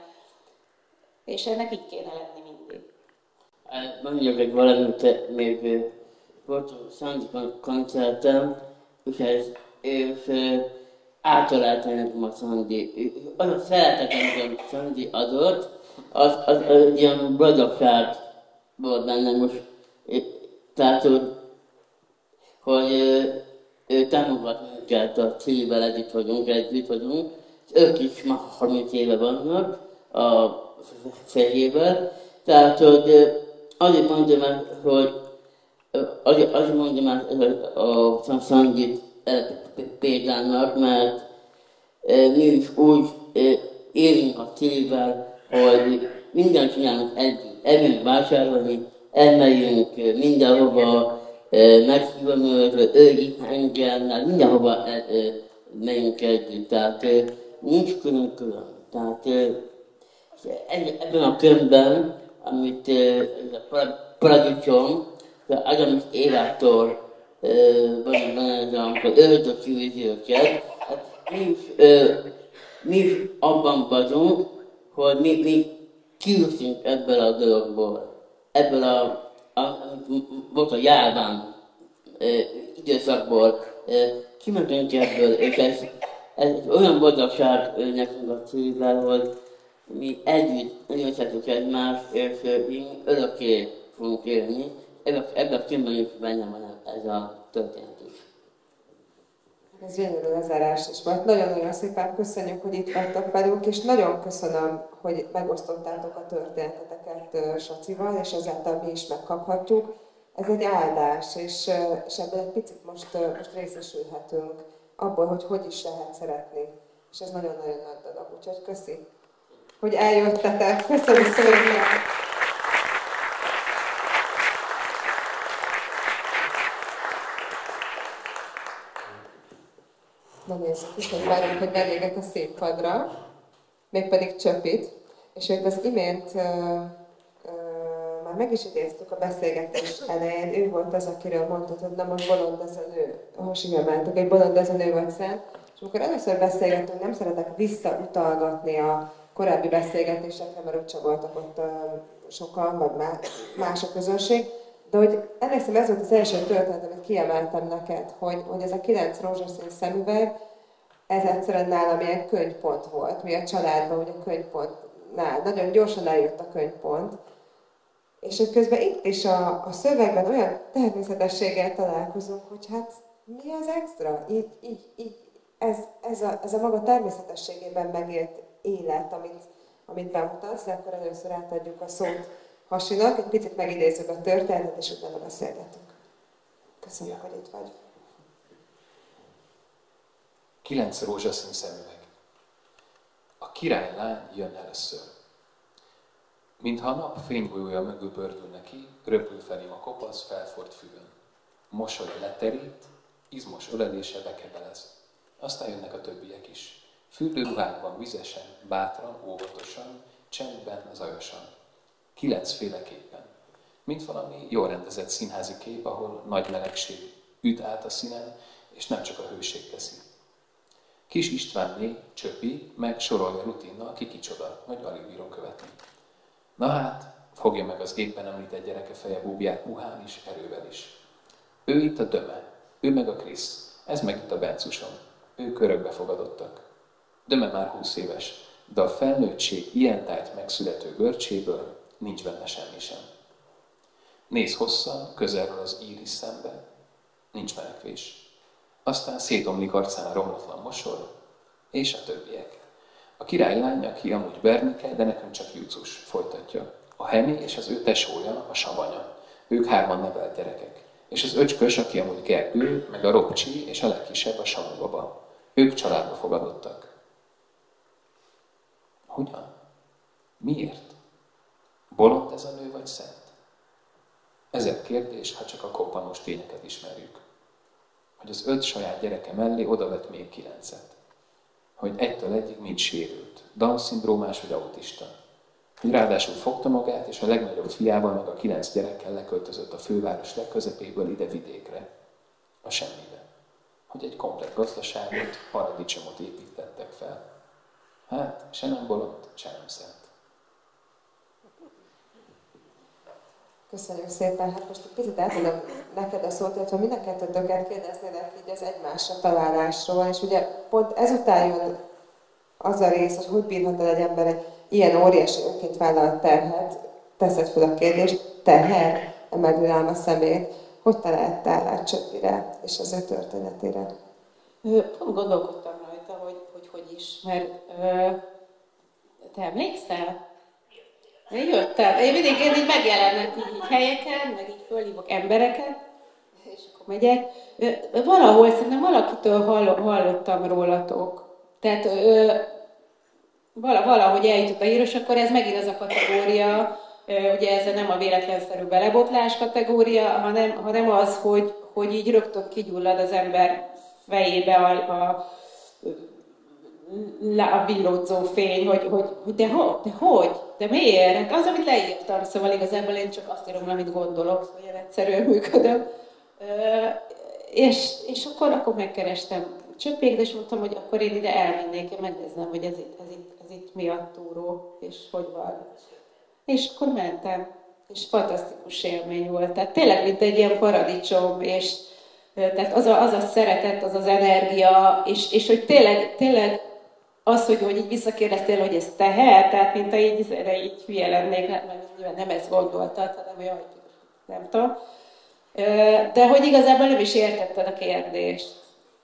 És ennek így kéne lenni mindig. Mondjuk egy valamit, még volt a Szandi koncertem, és, ez, és általáltam nekem a Szandi. Az a szeretet, amit a Szandi adott, az, az, az egy ilyen boldogság volt bennem most. Tehát, hogy, hogy ő támogat minket a Cilivel együtt vagyunk, együtt vagyunk, és ők is már harminc éve vannak a férjével. Tehát, hogy azért mondjam el, hogy azért, azért mondjam el a Szandit példának, mert mi is úgy élünk a Cilivel, hogy mindent csinálunk együtt. Elmegyünk vásárolni, elmegyünk mindenhova, meghívom őt, ő itt engem, mindenhova megyünk együtt. Tehát nincs külön-külön. Tehát ebben a könyvben, amit a paradicsom, az, amit Éváktól van ez, amikor ördög kiűzi őket, hát mi is, mi is abban vagyunk, hogy mi, mi kiúszunk ebből a dologból, ebből a, a, amit volt a járvány időszakból, kimentünk ebből, és ez, ez olyan boldogság nekünk a Cilivel, hogy mi együtt nagyon szeretjük egymást, és mi örökké fogunk élni. Ebben a filmben is benne van ez a történet is. Ez gyönyörű lezárás is volt. Nagyon-nagyon szépen köszönjük, hogy itt vagytok velünk, és nagyon köszönöm, hogy megosztottátok a történeteket Sacival, és ezáltal mi is megkaphatjuk. Ez egy áldás, és, és ebből egy picit most, most részesülhetünk abból, hogy hogy is lehet szeretni. És ez nagyon-nagyon nagy dolog, úgyhogy köszi, hogy eljöttetek. Köszönjük szépen! Na nézzük, viszont várunk egy vendéget a színpadra, mégpedig Csöpit, és őt az imént uh, uh, már meg is idéztük a beszélgetés elején, ő volt az, akiről mondtad, hogy na most bolond ez a nő, hasívemeltek, egy bolond ez a nő vagy szent, és amikor először beszélgettünk, nem szeretek visszautalgatni a korábbi beszélgetésekre, mert ott sem voltak ott uh, sokan, vagy más a közönség, de hogy emlékszem, ez volt az első történet, amit kiemeltem neked, hogy, hogy ez a kilenc rózsaszín szemüveg, ez egyszerűen nálam ilyen könyvpont volt. Mi a családban ugye könyvpontnál, nagyon gyorsan eljött a könyvpont. És hogy közben itt is a, a szövegben olyan természetességgel találkozunk, hogy hát mi az extra? Így, így, így, ez, ez, a, ez a maga természetességében megélt élet, amit, amit bemutatsz, de akkor először átadjuk a szót Hasinak, egy picit megidézzük a történetet, és utána beszélgetünk. Köszönjük, hogy itt vagy. Kilenc rózsaszín szemüveg. A királylány jön először. Mintha a nap fénygolyója mögül bördül neki, röpül felém a kopasz, felfort füvön. Mosoly leterít, izmos ölelése bekebelez. Aztán jönnek a többiek is. Fürdőruhákban vizesen, bátran, óvatosan, csendben, zajosan. Kilencféleképpen. Mint valami jól rendezett színházi kép, ahol nagy melegség üt át a színen, és nem csak a hőség teszi. Kis Istvánné, Csöpi, meg sorolja rutinnal, ki kicsoda, vagy alig bírom követni. Na hát, fogja meg az éppen említett gyereke feje búbját puhán is, erővel is. Ő itt a Döme, ő meg a Krisz, ez meg itt a Bencuson. Ők örökbe fogadottak. Döme már húsz éves, de a felnőttség ilyen tájt megszülető görcséből nincs benne semmi sem. Néz hosszan, közelről az íris szembe, nincs menekvés. Aztán szétomlik arcán a romlatlan mosoly, és a többiek. A királylány, aki amúgy Bernike, de nekünk csak Júcus, folytatja. A Hemi és az ő tesója, a Savanya. Ők hárman nevelt gyerekek. És az öcskös, aki amúgy Gergő, meg a Robcsi, és a legkisebb a Samu baba. Ők családba fogadottak. Hogyan? Miért? Bolond ez a nő, vagy szent? Ezek kérdés, ha csak a koppanos tényeket ismerjük. Hogy az öt saját gyereke mellé odavett még kilencet. Hogy egytől egyig mind sérült. Down-szindrómás vagy autista. Hogy ráadásul fogta magát, és a legnagyobb fiával meg a kilenc gyerekkel leköltözött a főváros legközepéből ide vidékre. A semmibe. Hogy egy komplett gazdaságot, paradicsomot építettek fel. Hát, se nem bolond, se nem szent. Köszönjük szépen. Hát most egy picit átadom neked a szót, illetve mind a kettőtöket kérdeznélek így az egymásra találásról, és ugye pont ezután jön az a rész, hogy hogy bírhat el egy ember egy ilyen óriási önként vállalt terhet, teszed fel a kérdést, teher, emelő rám a szemét, hogy találtál rá Csöpire és az ő történetére? Pont gondolkodtam rajta, hogy hogy, hogy is, mert ö, te emlékszel? Én jöttem. Én mindig én így megjelennek így, így helyeken, meg így fölhívok embereket, és akkor megyek. Valahol szerintem valakitől hallottam rólatok. Tehát ö, valahogy eljutott a hír, és akkor ez megint az a kategória, ugye ez nem a véletlenszerű belebotlás kategória, hanem, hanem az, hogy, hogy így rögtön kigyullad az ember fejébe a, a a villódzó fény, hogy, hogy, hogy de, ho, de hogy, de miért? Hát az, amit leírtam, szóval igazából én csak azt írom, amit gondolok, szóval ilyen egyszerűen működöm. És, és akkor, akkor megkerestem Csöpék, és mondtam, hogy akkor én ide elmennék, én megnézném, hogy ez itt, ez itt, ez itt mi a túró, és hogy van. És akkor mentem, és fantasztikus élmény volt. Tehát tényleg, mint egy ilyen paradicsom, és tehát az a, az a szeretet, az az energia, és, és hogy tényleg, tényleg az, hogy, hogy így visszakérdeztél, hogy ez teher, tehát mint ha így, így hülye lennék, nem, nem ezt gondoltad, hanem olyan, nem tudom. De hogy igazából nem is értetted a kérdést.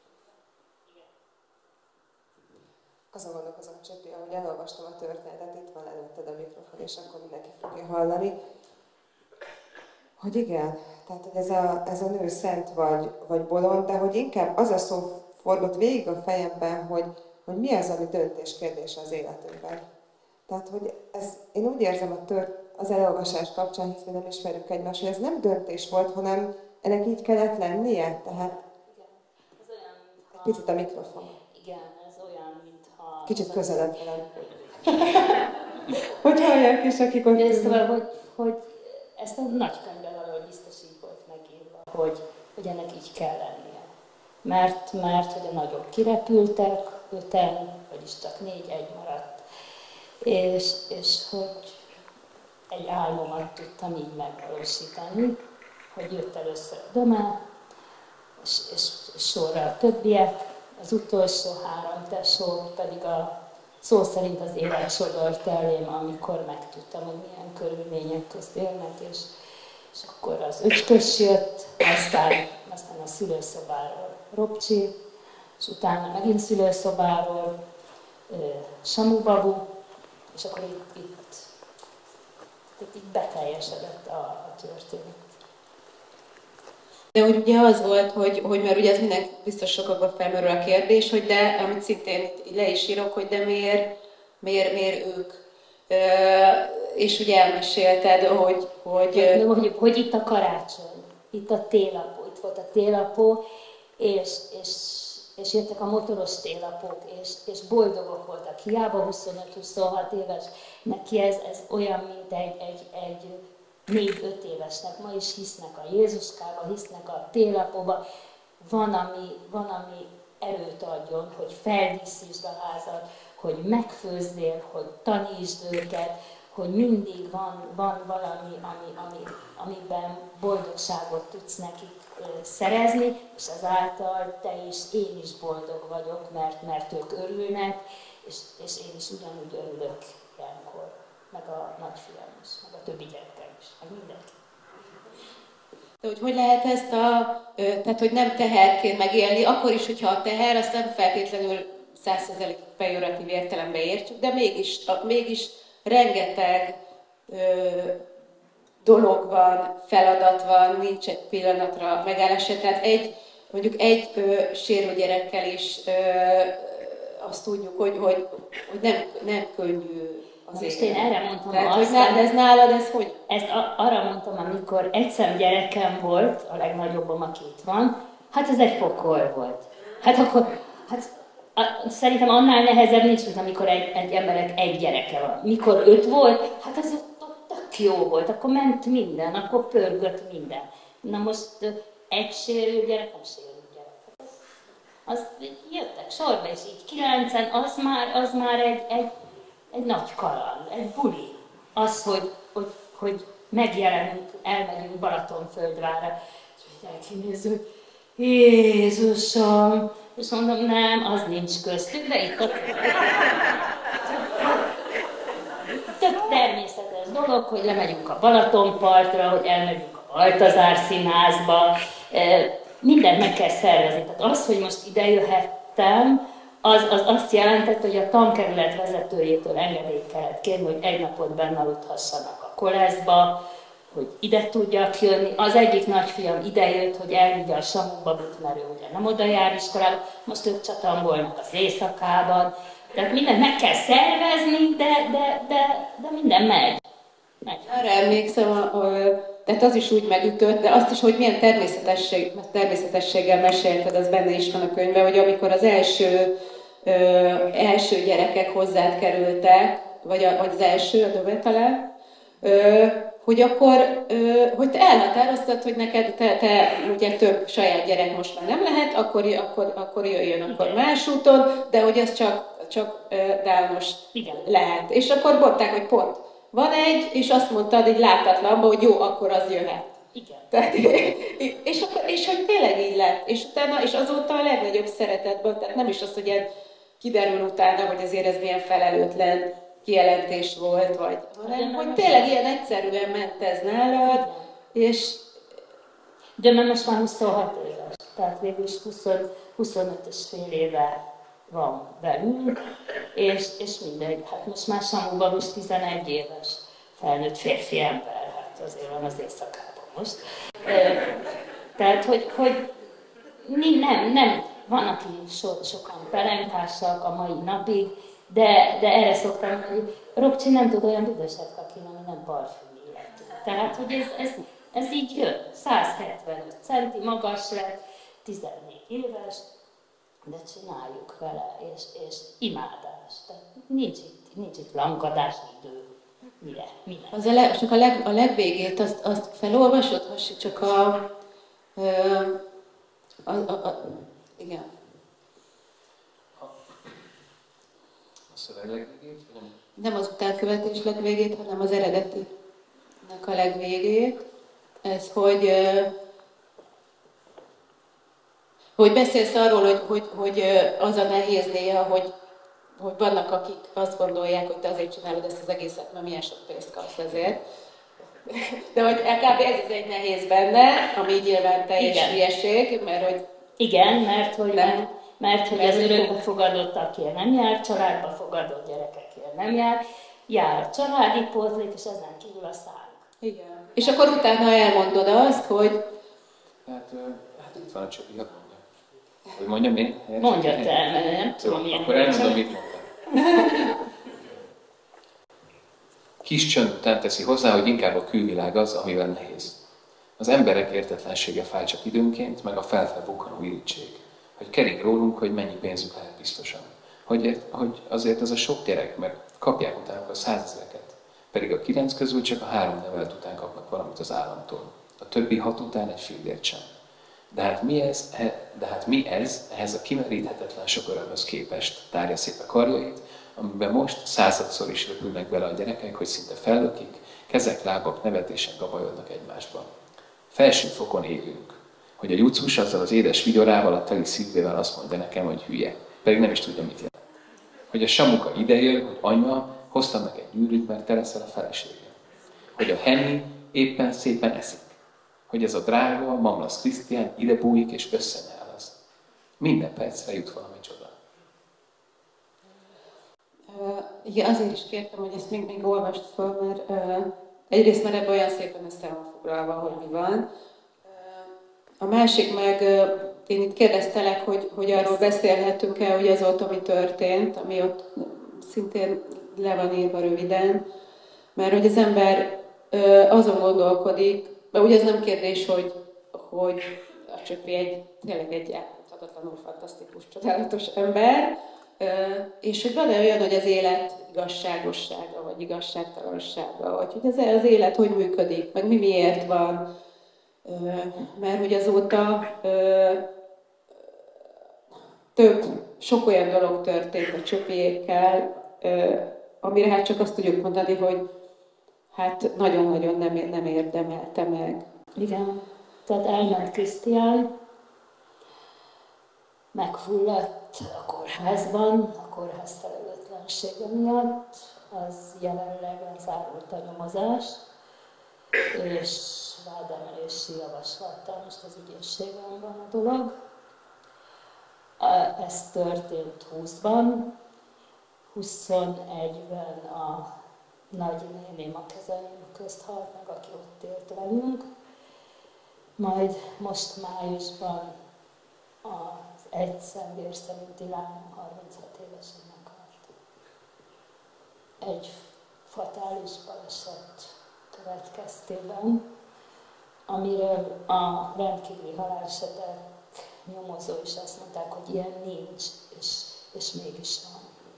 Azon gondolkozom, Csöpi, ahogy elolvastam a történetet, itt van előtted a mikrofon, és akkor mindenki fogja hallani. Hogy igen, tehát hogy ez a, ez a nő szent vagy, vagy bolond, de hogy inkább az a szó forgott végig a fejemben, hogy, hogy mi az, ami döntés kérdése az életünkben. Tehát, hogy ez, én úgy érzem a tört, az elolvasás kapcsán, hiszen nem ismerjük egymást, hogy ez nem döntés volt, hanem ennek így kellett lennie. Tehát igen, ez olyan, mintha... egy picit a mikrofon. Igen, ez olyan, mintha... Kicsit közelebb velem. Hogy hallják is, akik ott ülnek. Szóval, hogy, hogy ezt a nagykönyvben valahogy biztos így volt megírva, hogy, hogy ennek így kell lennie. Mert, mert hogy a nagyok kirepültek, öten, vagyis csak négy, egy maradt. És, és hogy egy álmomat tudtam így megvalósítani, hogy jött először a Döme, és, és, és sorra a többiek, az utolsó három tesó pedig a szó szerint az élet sodort elém, amikor megtudtam, hogy milyen körülmények közt élnek, és, és akkor az öcskös jött, aztán, aztán a szülőszobáról Robcsi, és utána megint szülőszobáról Samu babu, és akkor itt, itt, itt, itt beteljesedett a, a történet. De hogy ugye az volt, hogy, hogy mert ugye ez mindenki biztos sokakban felmerül a kérdés, hogy de, amit szintén itt le is írok, hogy de miért, miért, miért ők. Ö, és ugye elmesélted, hogy... hogy, de, hogy, hogy itt a karácsony, itt a télapó, itt volt a télapó, és, és, és jöttek a motoros télapók, és, és boldogok voltak. Hiába huszonöt-huszonhat éves, neki ez, ez olyan, mint egy, egy, egy négy-öt évesnek. Ma is hisznek a Jézuskába, hisznek a télapóba. Van ami, van, ami erőt adjon, hogy feldíszítsd a házat, hogy megfőzzél, hogy tanítsd őket, hogy mindig van, van valami, ami, ami, amiben boldogságot tudsz nekik szerezni, és ezáltal te is, én is boldog vagyok, mert, mert ők örülnek, és, és én is ugyanúgy örülök ilyenkor, meg a nagyfiam is, meg a többi gyerekem is, meg mindenki. De hogy hogy lehet ezt a, tehát hogy nem teherként megélni, akkor is, hogyha a teher, azt nem feltétlenül száz százalékig pejoratív értelemben értjük, de mégis, mégis rengeteg ö, dolog van, feladat van, nincs egy pillanatra megállása. Tehát egy, mondjuk egy ö, sérült gyerekkel is ö, azt tudjuk, hogy, hogy, hogy nem, nem könnyű az most én erre mondtam Tehát, azt, hogy ez nálad, ez hogy? Ezt a, arra mondtam, amikor egyszer gyerekem volt, a legnagyobbom, aki itt van, hát ez egy pokol volt. Hát akkor, hát a, szerintem annál nehezebb nincs, mint amikor egy, egy emberek egy gyereke van. Mikor öt volt, hát ez tök jó volt, akkor ment minden, akkor pörgött minden. Na most egy sérült gyerek, nem sérült gyerek. Az, az jöttek sorba, és így kilencen, az már, az már egy, egy, egy nagy kaland, egy buli. Az, hogy, hogy, hogy megjelenünk, elmegyünk Balatonföldvárra, és mindenki néz, hogy Jézusom! És mondom, nem, az nincs köztük, de itt a tök természetes dolog, hogy lemegyünk a Balatonpartra, hogy elmegyünk a Baltazár Színházba, mindent meg kell szervezni. Tehát az, hogy most ide jöhettem, az, az azt jelentett, hogy a tankerület vezetőjétől engedélyt kellett kérni, hogy egy napot benne aludhassanak a koleszba, hogy ide tudjak jönni. Az egyik nagyfiam idejött, hogy elvigye a Samukbabut, mert ő ugye nem oda jár iskolába, most ők csatangolnak az éjszakában. Tehát mindent meg kell szervezni, de, de, de, de minden megy. megy. Arra emlékszem, a, a, tehát az is úgy megütött, de azt is, hogy milyen természetesség, természetességgel mesélted, az benne is van a könyvben, hogy amikor az első, ö, első gyerekek hozzád kerültek, vagy, a, vagy az első, a Döve talán, ö, hogy akkor, ö, hogy te elhatároztad, hogy neked, te, te ugye több saját gyerek most már nem lehet, akkor, akkor, akkor jöjjön akkor más úton, de hogy ez csak, csak Dálmos lehet. És akkor mondták, hogy pont van egy, és azt mondtad így látatlanban, hogy jó, akkor az jöhet. Igen. Tehát, és, akkor, és hogy tényleg így lett. És utána, és azóta a legnagyobb szeretetben, tehát nem is az, hogy ilyen kiderül utána, hogy azért ez milyen felelőtlen kijelentés volt, vagy, hanem hogy tényleg ilyen egyszerűen ment ez nálad, és... De mert most már huszonhat éves, tehát végül is húsz, huszonöt és fél éve van velünk, és, és mindegy, hát most már Samukban is tizenegy éves felnőtt férfi ember, hát azért van az éjszakában most. Tehát, hogy, hogy nem, nem, van, aki so, sokan pelenkássak a mai napig, de, de erre szoktam, hogy Robcsi nem tud olyan büdöset kakni, ami nem parfüm illető. Tehát, hogy ez, ez, ez így jön, száz hetvenöt centi, magas lett, tizennégy éves, de csináljuk vele, és, és imádás. Tehát nincs itt, nincs itt langadás idő. Mire? Mire? Az a, le, csak a, leg, a legvégét, azt, azt felolvasod, hogy csak a, a, a, a, a... Igen. A szöveg legvégét? Nem az utánkövetés legvégét, hanem az eredetinek a legvégét. Ez, hogy, hogy beszélsz arról, hogy, hogy, hogy az a nehéz néha, hogy, hogy vannak, akik azt gondolják, hogy te azért csinálod ezt az egészet, mert milyen sok pénzt kapsz ezért. De hogy kb. Ez az egy nehéz benne, ami nyilván teljes hülyeség, mert hogy... Igen, mert hogy, nem, mert, mert, hogy mert az örökbefogadottakért nem jár, családba fogadott gyerekekért nem jár, jár a családi pótlék, és ezen kívül a szálak. Igen. És akkor utána elmondod azt, hogy... Hát, hát itt van a Csabi, hadd mondja. Hogy mondjam én? Mondja te, mert nem tudom, milyen. Akkor elmondom, mit mondtam. Kis csönd után teszi hozzá, hogy inkább a külvilág az, amivel nehéz. Az emberek értetlensége fáj csak időnként, meg a felfelbukkanó irítség. Hogy kering rólunk, hogy mennyi pénzük lehet biztosan. Hogy, hogy azért ez a sok gyerek, mert kapják utánuk a százezreket. Pedig a kilenc közül csak a három nevelt után kapnak valamit az államtól. A többi hat után egy fillért sem. De hát mi ez, de hát mi ez ehhez a kimeríthetetlen sok örömhöz képest tárja szét a karjait, amiben most századszor is röpülnek bele a gyerekek, hogy szinte fellökik, kezek, lábak, nevetésen gabajodnak egymásba. Felső fokon élünk, hogy a jucus azzal az édes vigyorával, a teli szívével azt mondja nekem, hogy hülye, pedig nem is tudja, mit jelent. Hogy a Samuka idejön, hogy anya, hoztam neked gyűrűt, mert te leszel a felesége. Hogy a Henny éppen szépen eszik. Hogy ez a drága, mamlasz Krisztián ide bújik és összenyálaszt. Minden percre jut valami csoda. Uh, igen, azért is kértem, hogy ezt még, még olvast fel, mert uh, Egyrészt már ebben olyan szépen össze van foglalva, hogy mi van. A másik meg, én itt kérdeztelek, hogy, hogy arról beszélhetünk-e, hogy azóta, ami történt, ami ott szintén le van írva röviden, mert hogy az ember azon gondolkodik, mert ugye ez nem kérdés, hogy, hogy a Csöpi egy, tényleg egy elmondhatatlanul fantasztikus, csodálatos ember, és hogy van-e olyan, hogy az élet igazságossága, vagy igazságtalansága, vagy hogy az, az élet hogy működik, meg mi miért van, mert hogy azóta több, sok olyan dolog történt a Csöpiékkel, amire hát csak azt tudjuk mondani, hogy hát nagyon-nagyon nem, nem érdemelte meg. Igen, tehát elment Krisztián, megfulladt a kórházban, a kórház felelőtlensége miatt, az jelenleg lezárult a nyomozás, és vádemelési javaslattal, most az ügyészségen van a dolog. Ez történt húszban, huszonegyben a nagynéném a kezeim közt halt meg, aki ott élt velünk. Majd most májusban az egy szemvér szerinti lányom harminchat évesen meghalt. Egy fatális baleset következtében, amiről a rendkívüli halálesetek nyomozó is azt mondták, hogy ilyen nincs, és, és mégis van.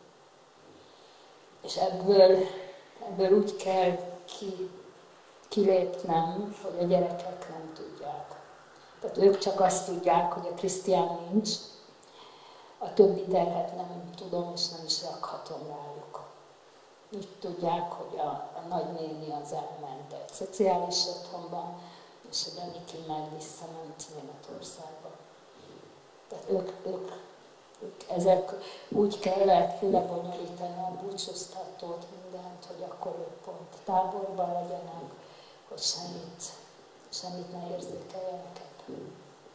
És ebből, ebből úgy kell ki, kilépnem, hogy a gyerekek nem tudják. Tehát ők csak azt tudják, hogy a Krisztián nincs, a többi terhet nem tudom, és nem is rakhatom rájuk. Úgy tudják, hogy a, a nagynéni az elment egy szociális otthonban, és hogy a Niki meg visszament Németországba. Tehát ők, ők, ők ezek úgy kellett lebonyolítani a búcsúztatót, mindent, hogy akkor ők pont táborban legyenek, hogy semmit, semmit ne érzékeljenek ebből.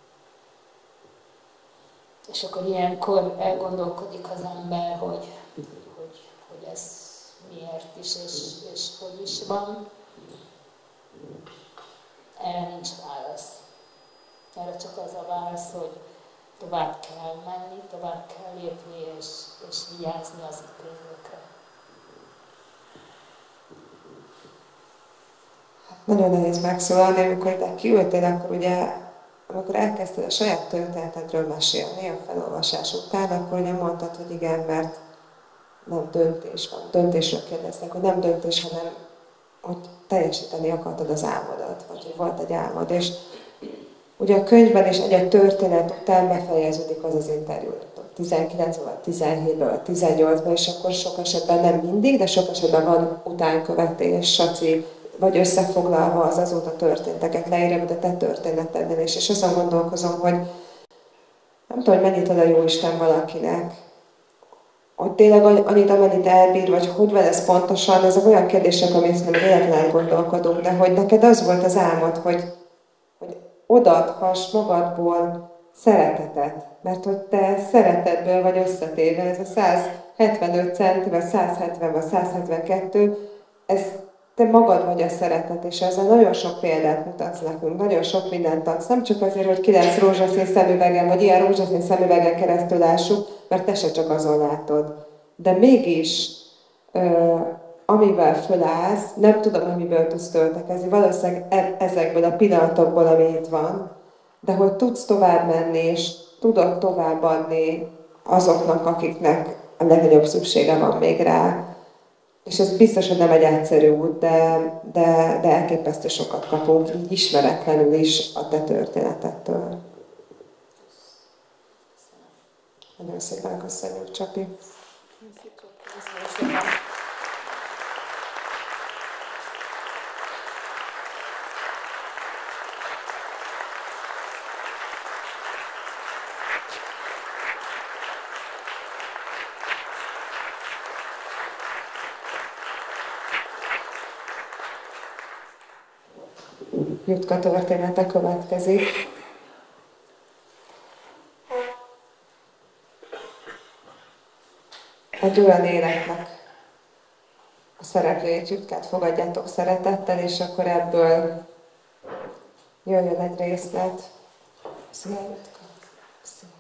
És akkor ilyenkor elgondolkodik az ember, hogy, hogy, hogy ez miért is, és, és hogy is van. Erre nincs válasz. Erre csak az a válasz, hogy tovább kell menni, tovább kell lépni, és, és vigyázni az ítélőkre. Nagyon nehéz megszólalni, amikor te kiültél, akkor ugye, amikor elkezdted a saját történetedről mesélni a felolvasás után, akkor ugye mondtad, hogy igen, mert nem döntés van. Döntésről kérdeztek, hogy nem döntés, hanem hogy teljesíteni akartad az álmodat, vagy hogy volt egy álmod. És ugye a könyvben is egy történet után befejeződik az az interjú. tizenkilencben, vagy tizenhétben, vagy tizennyolcban, és akkor sok esetben nem mindig, de sok esetben van utánkövetés, saci, vagy összefoglalva az azóta történteket leírja, mint a te történetednél is. És azon gondolkozom, hogy nem tudom, hogy mennyit ad a Jóisten valakinek, hogy tényleg annyit, amennyit elbír, vagy hogy van ez pontosan, ezek olyan kérdések, amit nem véletlenül gondolkodunk, de hogy neked az volt az álmod, hogy, hogy odaadhass magadból szeretetet, mert hogy te szeretetből vagy összetéve, ez a száz hetvenöt centi, vagy száz hetven, vagy száz hetvenkettő, ez te magad vagy a szeretet, és ezzel nagyon sok példát mutatsz nekünk, nagyon sok mindent adsz, nem csak azért, hogy kilenc rózsaszín szemüvegen, vagy ilyen rózsaszín szemüvegen keresztül lássuk, mert te se csak azon látod. De mégis, ö, amivel fölállsz, nem tudom, hogy miből tudsz töltekezni, valószínűleg e- ezekből a pillanatokból, ami itt van, de hogy tudsz tovább menni, és tudod továbbadni azoknak, akiknek a legnagyobb szüksége van még rá. És ez biztos, hogy nem egy egyszerű út, de, de, de elképesztő sokat kapunk, így ismeretlenül is a te történetettől. Nagyon szépen köszönjük, Csapi. Jutka története következik. Egy olyan életnek a szereplőjét, Jutkát fogadjátok szeretettel, és akkor ebből jöjjön egy részlet. Szia, Jutka! Szia.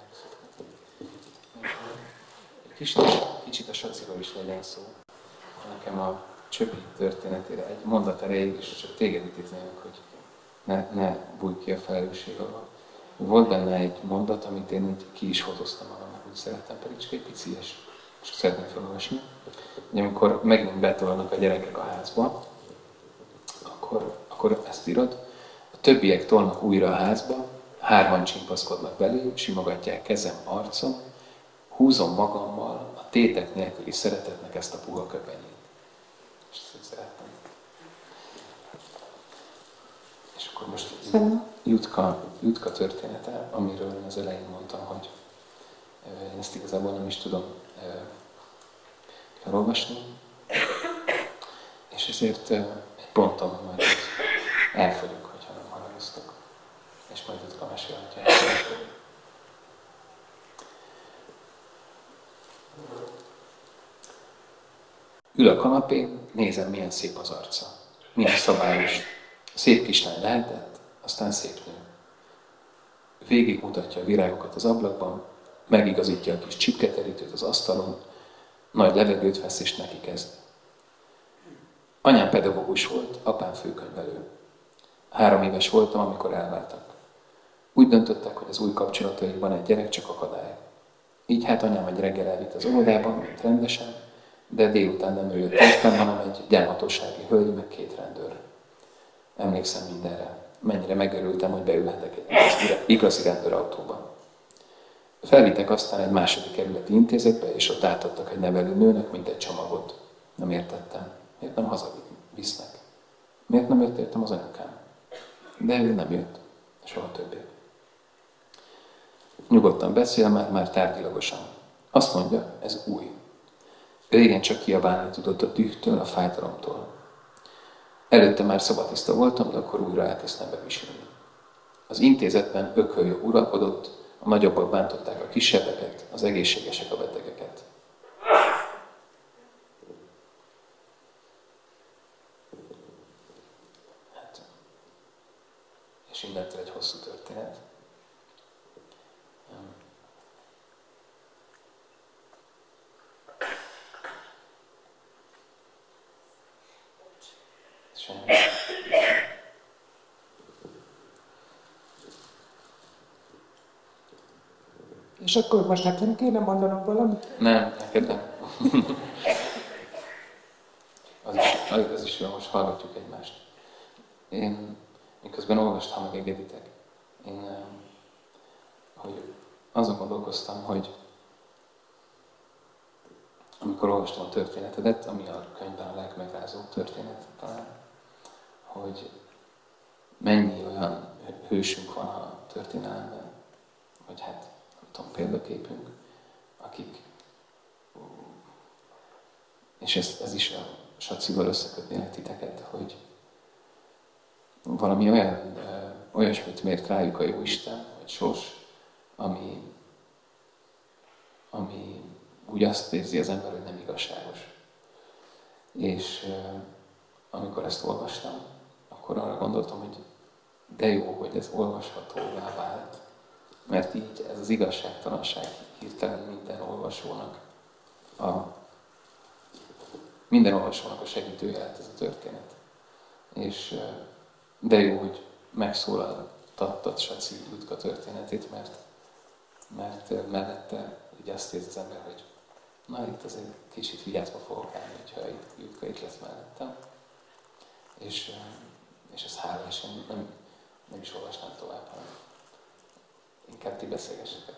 Kicsit, kicsit a Saciról is legyen szó. Nekem a Csöpi történetére egy mondat erejéig is csak téged idéznének, hogy ne, ne bújj ki a felelősség alól. Volt benne egy mondat, amit én így ki is fotóztam magamnak, úgy szerettem, pedig csak egy pici, és csak szeretném felolvasni. Ugye, amikor megint betolnak a gyerekek a házba, akkor, akkor ezt írod. A többiek tolnak újra a házba, hárman csimpaszkodnak belé, simogatják kezem, arcom, húzom magammal a tétek nélküli szeretetnek ezt a puha köpenyét. És ezt szerettem. És akkor most Jutka, Jutka története, amiről én az elején mondtam, hogy én ezt igazából nem is tudom elolvasni, és ezért egy ponton majd elfogyok, hogyha nem haragoztok, és majd Jutka mesélhetja el. Ül a kanapén, nézem, milyen szép az arca. Milyen szabályos. Szép kislány lehetett, aztán szép nő. Végig mutatja a virágokat az ablakban, megigazítja a kis csipketerítőt az asztalon, nagy levegőt vesz és neki kezd. Anyám pedagógus volt, apám főkönyvelő. Három éves voltam, amikor elváltak. Úgy döntöttek, hogy az új kapcsolataikban egy gyerek csak akadály. Így hát anyám egy reggel elvitt az óvodában, mint rendesen, de délután nem ő jött értem, hanem egy gyámhatósági hölgy, meg két rendőr. Emlékszem mindenre. Mennyire megörültem, hogy beülhetek egy igazi rendőrautóban. Felvittek aztán egy második kerületi intézetbe, és ott átadtak egy nevelőnőnek, mint egy csomagot. Nem értettem. Miért nem hazavisznek? Miért nem jött értem az anyukám? De ő nem jött. Soha többé. Nyugodtan beszél már, már tárgyilagosan. Azt mondja, ez új. Régen csak kiabálni tudott a tühtől, a fájdalomtól. Előtte már szabatiszta voltam, de akkor újra elkezdtem bevisülni. Az intézetben ököljog uralkodott, a nagyobbak bántották a kisebbeket, az egészségesek a betegeket. Hát, és innentől egy hosszú történet. Semmi. És akkor most nekem kéne mondanom valamit? Nem, neked nem. az, is, az is jó, most hallgatjuk egymást. Én, miközben olvastam, meg engeditek, én hogy azon gondolkoztam, hogy amikor olvastam a történetedet, ami a könyvben a legmegrázó történet talán, hogy mennyi olyan hősünk van a történelemben, vagy hát nem tudom, példaképünk, akik, és ez, ez is a Sacival összekötnélek titeket, hogy valami olyan, olyasmit mért rájuk a Jóisten, vagy sors, ami, ami úgy azt érzi az ember, hogy nem igazságos. És amikor ezt olvastam, akkor arra gondoltam, hogy de jó, hogy ez olvashatóvá vált. Mert így ez az igazságtalanság hirtelen minden olvasónak a, minden olvasónak a segítője lett ez a történet. És de jó, hogy megszólaltattad Saci Jutka történetét, mert, mert mellette így azt érzi az ember, hogy na itt azért kicsit vigyázva fogok állni, hogyha itt Jutka itt lesz mellettem. És, és ez hálás, én nem, nem is olvasnám tovább, hanem inkább ti beszélgessetek.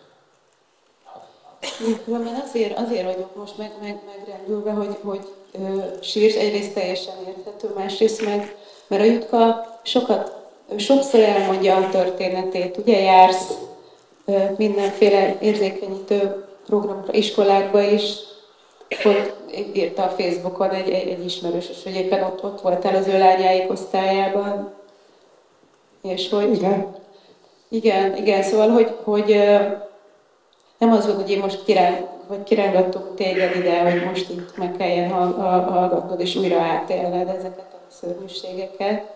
Én azért, azért vagyok most meg, meg, megrendülve, hogy, hogy ö, sírsz, egyrészt teljesen érthető, másrészt meg, mert a Jutka sokat, sokszor elmondja a történetét. Ugye jársz ö, mindenféle érzékenyítő programokra, iskolákba is. Ott írta a Facebookon egy, egy, egy ismerős, hogy éppen ott, ott voltál az ő lányáik osztályában. És hogy... Igen. Igen, igen, szóval, hogy, hogy nem az volt, hogy én most király, vagy kirángattunk téged ide, hogy most itt meg kelljen hallgatnod, és újra átélned ezeket a szörnyűségeket.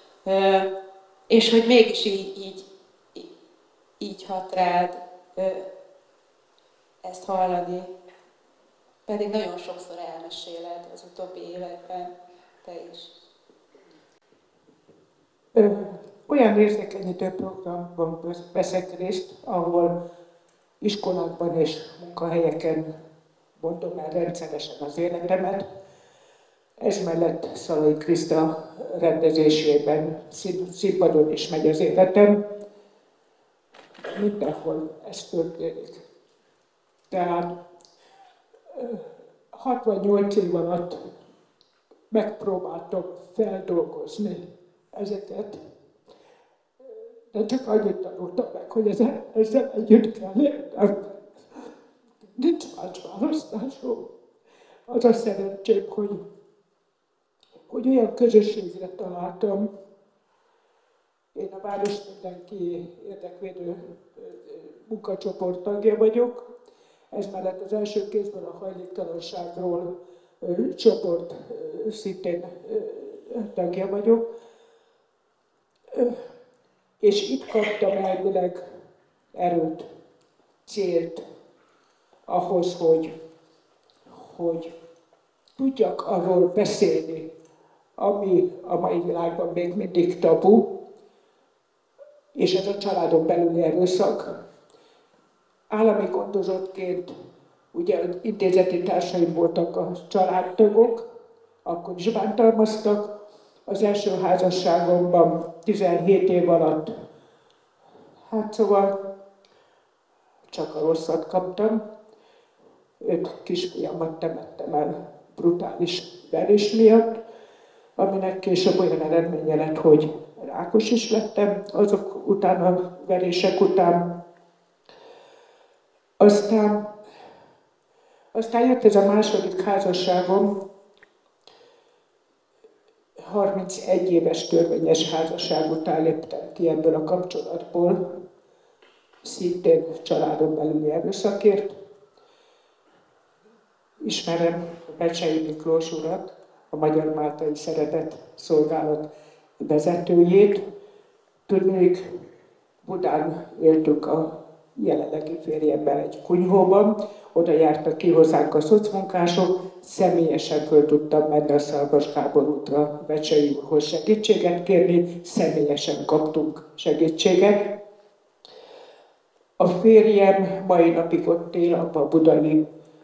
És hogy mégis így, így, így hat rád ezt hallani. Pedig nagyon sokszor elmeséled az utóbbi években, te is. Ö, olyan érzékenyítő programban veszek részt, ahol iskolákban és munkahelyeken mondom el rendszeresen az életemet. Ez mellett Szalai Kriszta rendezésében színpadon is megy az életem. Mindenhol ez történik. Tehát hatvannyolc év alatt megpróbáltam feldolgozni ezeket, de csak annyit tanultam meg, hogy ezzel, ezzel együtt kell élnem. Nincs más választásom. Az a szerencsém, hogy, hogy olyan közösségre találtam. Én a Város Mindenki érdekvédő munkacsoport tagja vagyok. Ez mellett az első kézből a hajléktalanságról ö, csoport ö, szintén ö, tagja vagyok. Ö, és itt kaptam elvileg erőt, célt ahhoz, hogy, hogy tudjak arról beszélni, ami a mai világban még mindig tabu, és ez a családon belüli erőszak. Állami gondozottként, ugye intézeti társaim voltak a családtagok, akkor is bántalmaztak. Az első házasságomban tizenhét év alatt, hát szóval csak a rosszat kaptam. Öt kisfiamat temettem el brutális verés miatt, aminek később olyan eredménye lett, hogy rákos is lettem azok után, a verések után. Aztán, aztán jött ez a második házasságom, harmincegy éves törvényes házasság után léptem ki ebből a kapcsolatból, szintén családon belüli erőszakért. Ismerem a Becsei Miklós urat, a Magyar Máltai Szeretet Szolgálat vezetőjét. Tudnék, Budán éltünk a jelenlegi férjemmel egy kunyhóban, oda jártak ki hozzánk a szocmunkások, személyesen föl tudtam menni a Szalvas Gábor útra Becsei úrhoz segítséget kérni, személyesen kaptunk segítséget. A férjem mai napig ott él, abban a budai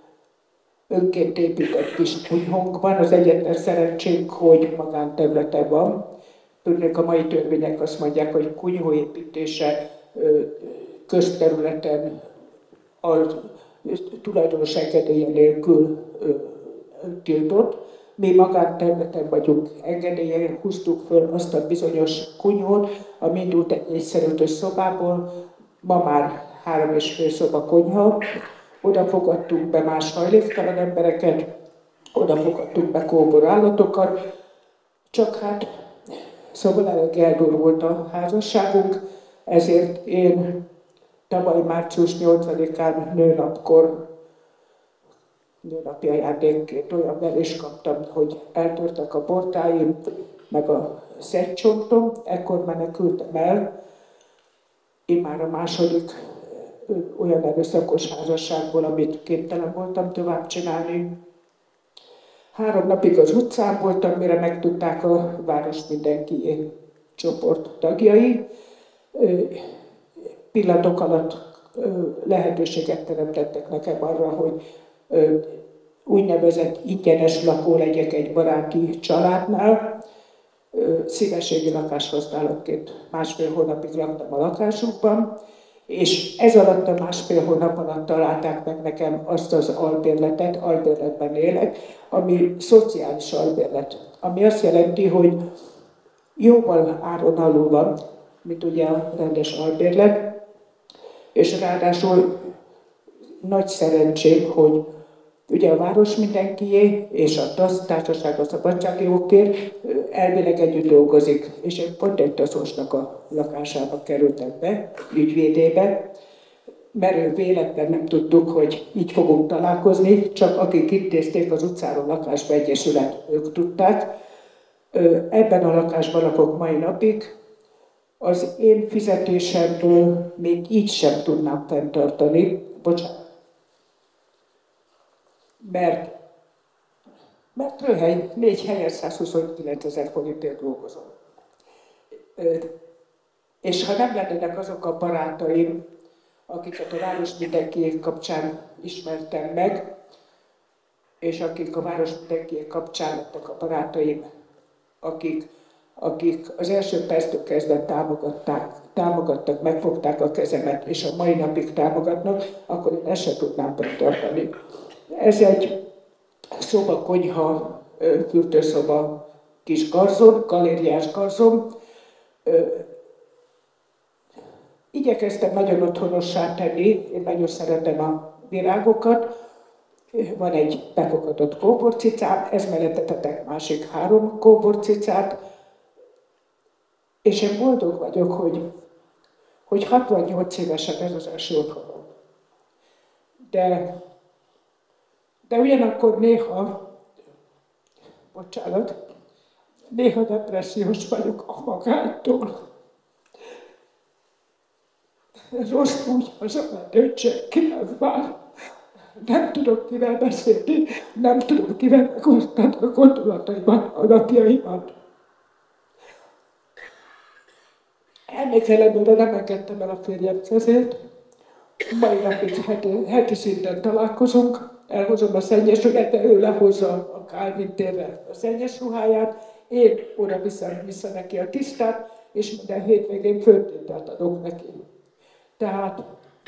önként épített kis kunyhónkban. Az egyetlen szerencsénk, hogy magánterülete van. Tudnék, a mai törvények azt mondják, hogy kunyhó építése közterületen a tulajdonos engedélye nélkül tiltott. Mi magánterületen vagyunk, engedélyen húztuk föl azt a bizonyos kunyhót, ami indult egy egyszerűtös szobából, ma már három és fél szoba konyha. Oda fogadtunk be más hajléktalan embereket, oda fogadtunk be kóbor állatokat, csak hát szóval elég eldurult a házasságunk, ezért én tavaly március nyolcadikán nőnapkor, nőnapi ajándékként olyan verést kaptam, hogy eltörtek a portáim, meg a szedcsontom, ekkor menekültem el. Én már a második olyan erőszakos házasságból, amit képtelen voltam tovább csinálni. Három napig az utcán voltam, mire megtudták a Város Mindenki csoport tagjai. Pillanatok alatt lehetőséget teremtettek nekem arra, hogy úgynevezett ingyenes lakó legyek egy baráti családnál. Szívességi lakáshasználatként másfél hónapig laktam a lakásukban, és ez alatt a másfél hónap alatt találták meg nekem azt az albérletet, albérletben élek, ami szociális albérlet, ami azt jelenti, hogy jóval áron alul van, mint ugye a rendes albérlet, és ráadásul nagy szerencsém, hogy ugye a Város Mindenkié és a TASZ, Társaság a Szabadságjogokért elvileg együtt dolgozik, és én pont egy taszosnak a lakásába kerültem be, ügyvédébe. merő véletlen nem tudtuk, hogy így fogunk találkozni, csak akik intézték az utcáról lakásba egyesület, ők tudták. Ebben a lakásban lakok mai napig. Az én fizetésemből még így sem tudnám fenntartani, bocsánat, mert, mert röhely, négy helyen százhuszonkilencezer forintért dolgozom. És ha nem lennének azok a barátaim, akiket a Város Mindenkiék kapcsán ismertem meg, és akik a Város Mindenkiék kapcsán lettek a barátaim, akik, akik az első perctől kezdve támogatták, támogattak, megfogták a kezemet, és a mai napig támogatnak, akkor én ezt sem tudnám tartani. Ez egy szoba, konyha, fürdőszoba kis garzon, galériás garzon. Igyekeztem nagyon otthonossá tenni, én nagyon szeretem a virágokat. Van egy befogadott kóborcicám, ez mellettetek másik három kóborcicát, és én boldog vagyok, hogy, hogy hatvannyolc évesen ez az első otthonom. De, de ugyanakkor néha, bocsánat, néha depressziós vagyok a magától. Rossz úgy hazamenni, hogy senki nem vár. Nem tudok kivel beszélni, nem tudom kivel megosztani a gondolataimat, a napjaimat. Emlékelemben nem engedtem el a férjem kezét. Mai napig heti, heti szinten találkozunk. Elhozom a szennyes ruhát, de ő lehozza a Kálvin térre a szennyes ruháját. Én oda viszem vissza neki a tisztát, és minden hétvégén föltételt adok neki. Tehát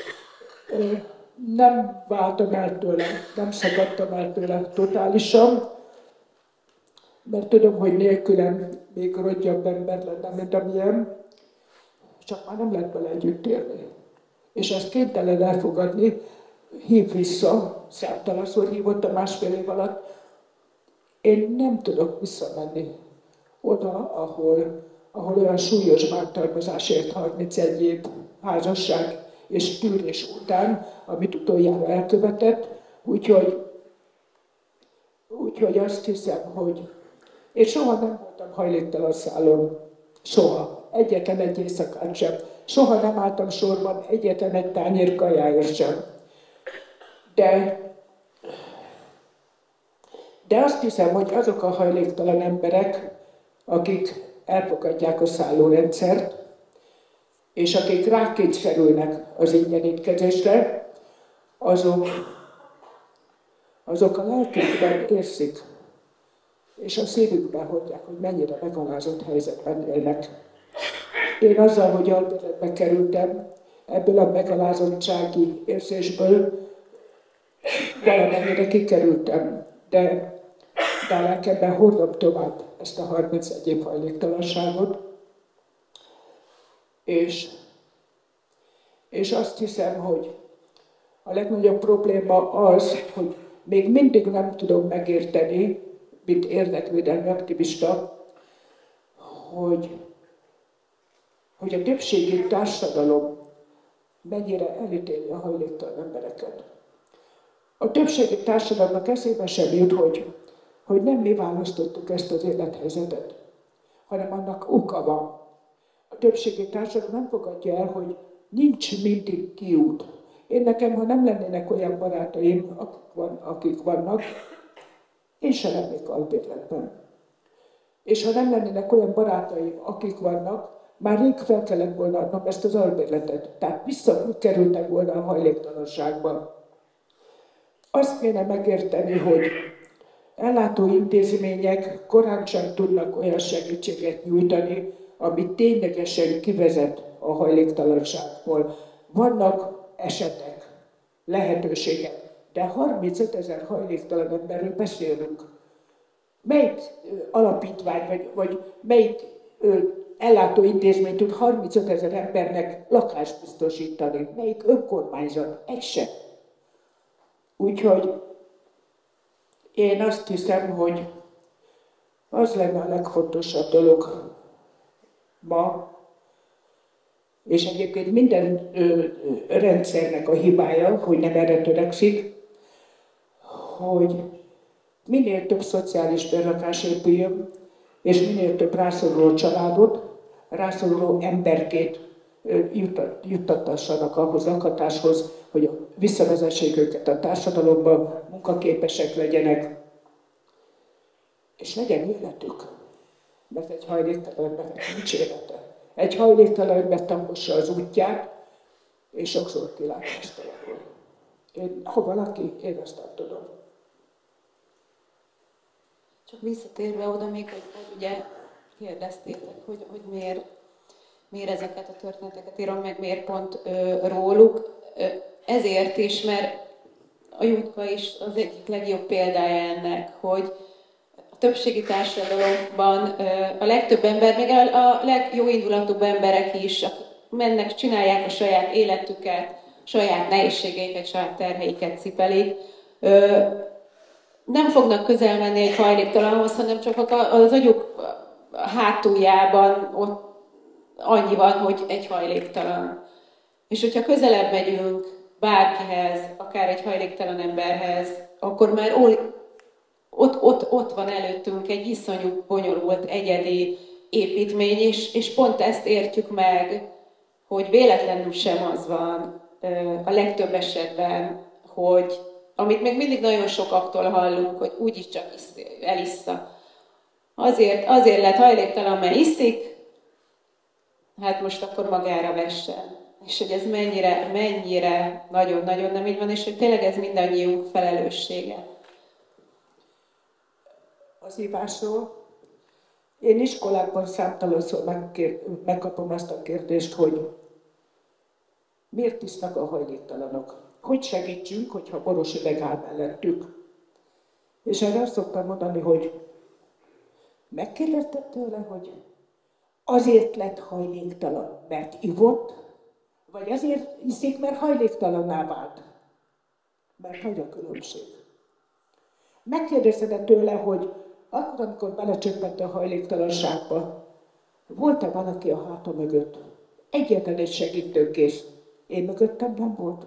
nem váltam el tőle, nem szakadtam el tőle totálisan, mert tudom, hogy nélkülem még roggyabb ember lenne, mint amilyen, csak már nem lehet vele együtt élni. És ezt kénytelen elfogadni, hív vissza, számtalanszor hívott a másfél év alatt. Én nem tudok visszamenni oda, ahol, ahol olyan súlyos bántalmazásért harmincegy év házasság és tűrés után, amit utoljára elkövetett, úgyhogy, úgyhogy azt hiszem, hogy én soha nem voltam hajléktalan szálon, soha, egyetlen egy éjszakán sem, soha nem álltam sorban egyetlen egy tányér kajáért sem. De, de azt hiszem, hogy azok a hajléktalan emberek, akik elfogadják a szállórendszert, és akik rákényszerülnek az ingyenítkezésre, azok, azok a lelkükben érzik, és a szívükben hordják, hogy mennyire megalázott helyzetben élnek. Én azzal, hogy albérletbe kerültem, ebből a megalázottsági érzésből valamennyire kikerültem, de, de a lelkemben hordom tovább ezt a harmincegy év hajléktalanságot. És, és azt hiszem, hogy a legnagyobb probléma az, hogy még mindig nem tudom megérteni, mint érdekvédelmi aktivista, hogy, hogy a többségi társadalom mennyire elítéli a hajléktalan embereket. A többségi társadalomnak eszébe sem jut, hogy, hogy nem mi választottuk ezt az élethelyzetet, hanem annak oka van. A többségi társadalom nem fogadja el, hogy nincs mindig kiút. Én nekem, ha nem lennének olyan barátaim, akik, van, akik vannak, én sem lennék albérletben. És ha nem lennének olyan barátaim, akik vannak, már rég fel kellett volna adnom ezt az albérletet. Tehát visszakerültem volna a hajléktalanságba. Azt kéne megérteni, hogy ellátóintézmények korán sem tudnak olyan segítséget nyújtani, ami ténylegesen kivezet a hajléktalanságból. Vannak esetek, lehetőségek, de harmincötezer hajléktalan emberről beszélünk. Melyik alapítvány, vagy, vagy melyik ö, ellátóintézmény tud harmincötezer embernek lakást biztosítani? Melyik önkormányzat? Egy se. Úgyhogy én azt hiszem, hogy az lenne a legfontosabb dolog ma, és egyébként minden ö, rendszernek a hibája, hogy nem erre törekszik, hogy minél több szociális berrakás épüljön, és minél több rászoruló családot, rászoruló emberkét juttatassanak ahhoz lakhatáshoz, hogy visszavezessék őket a társadalomba, munkaképesek legyenek, és legyen életük. Mert egy hajléktalan embernek nincs élete. Egy hajléktalan ember tapossa az útját, és sokszor kilátástalanul. Én, ha valaki, én azt nem tudom. Csak visszatérve oda még, hogy, hogy ugye kérdeztétek, hogy, hogy miért, miért ezeket a történeteket írom, meg miért pont ö, róluk. Ö, ezért is, mert a Jutka is az egyik legjobb példája ennek, hogy a többségi társadalomban ö, a legtöbb ember, még a, a legjóindulatúbb emberek is, akik mennek, csinálják a saját életüket, saját nehézségeiket, saját terheiket cipelik, ö, nem fognak közel menni egy hajléktalanhoz, hanem csak az agyuk hátuljában ott annyi van, hogy egy hajléktalan. És hogyha közelebb megyünk bárkihez, akár egy hajléktalan emberhez, akkor már ott, ott, ott van előttünk egy iszonyú bonyolult, egyedi építmény, és, és pont ezt értjük meg, hogy véletlenül sem az van a legtöbb esetben, hogy amit még mindig nagyon sokaktól hallunk, hogy úgyis csak elissza. Azért, azért lett hajléktalan, mert iszik, hát most akkor magára vessen. És hogy ez mennyire, mennyire nagyon-nagyon nem így van, és hogy tényleg ez mindannyiunk felelőssége. Az ívásról. Én iskolákban számtalanszor megkér, megkapom azt a kérdést, hogy miért isznak a hajléktalanok? Hogy segítsünk, hogyha boros üveg áll mellettük? És erre azt szoktam mondani, hogy megkérdezted tőle, hogy azért lett hajléktalan, mert ivott, vagy azért iszik, mert hajléktalanná vált? Mert nagy a különbség. Megkérdezted tőle, hogy akkor, amikor belecsöppent a hajléktalanságba, volt-e valaki a háta mögött? Egyetlen egy segítőkész. Én mögöttem nem volt.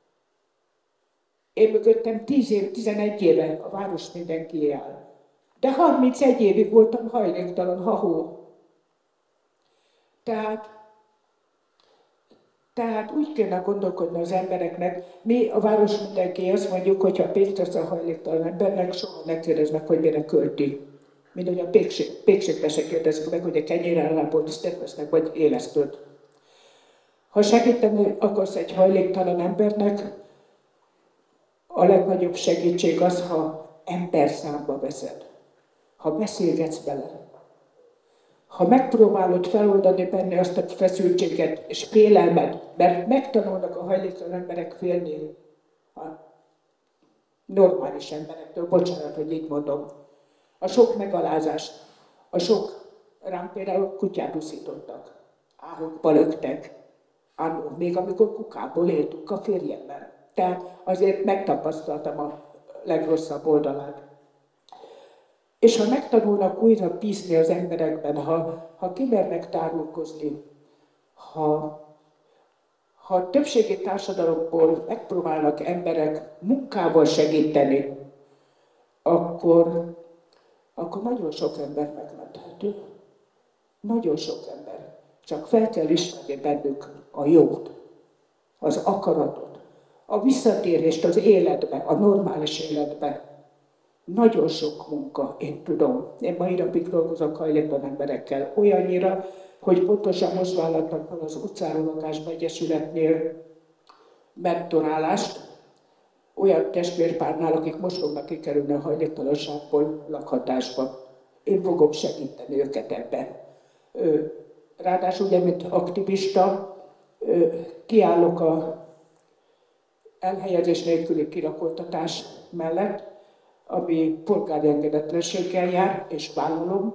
Én mögöttem tíz év, tizenegy éve a város mindenki áll. De harmincegy évig voltam hajléktalan, ha-hó. Tehát, tehát úgy kéne gondolkodni az embereknek, mi a város mindenki azt mondjuk, hogy ha pénzt tesz a hajléktalan embernek, soha ne kérdeznek, hogy mire költi. Mint hogy a pékség, pékségbe se kérdezik meg, hogy a kenyérállából lisztet vesznek, vagy élesztőt. Ha segíteni akarsz egy hajléktalan embernek, a legnagyobb segítség az, ha ember számba veszed. Ha beszélgetsz vele. Ha megpróbálod feloldani benne azt a feszültséget és félelmet, mert megtanulnak a hajléktalan emberek félni a normális emberektől, bocsánat, hogy így mondom. A sok megalázást, a sok, rám például kutyát uszítottak, áhokba löktek, még amikor kukából éltünk a férjemmel. Tehát azért megtapasztaltam a legrosszabb oldalát. És ha megtanulnak újra bízni az emberekben, ha, ha kimernek tárulkozni, ha, ha a többségi társadalomból megpróbálnak emberek munkával segíteni, akkor, akkor nagyon sok ember megmenthető. Nagyon sok ember. Csak fel kell ismerni bennük a jót, az akaratot, a visszatérést az életbe, a normális életbe. Nagyon sok munka, én tudom. Én mai napig dolgozok hajléktalan emberekkel olyannyira, hogy pontosan most vállaltak fel az utcáról lakásba egyesületnél mentorálást olyan testvérpárnál, akik most fognak kikerülni a hajléktalanságból lakhatásba. Én fogom segíteni őket ebben. Ráadásul ugye, mint aktivista, kiállok a elhelyezés nélküli kirakoltatás mellett, ami polgári engedetlenséggel jár, és vállalom.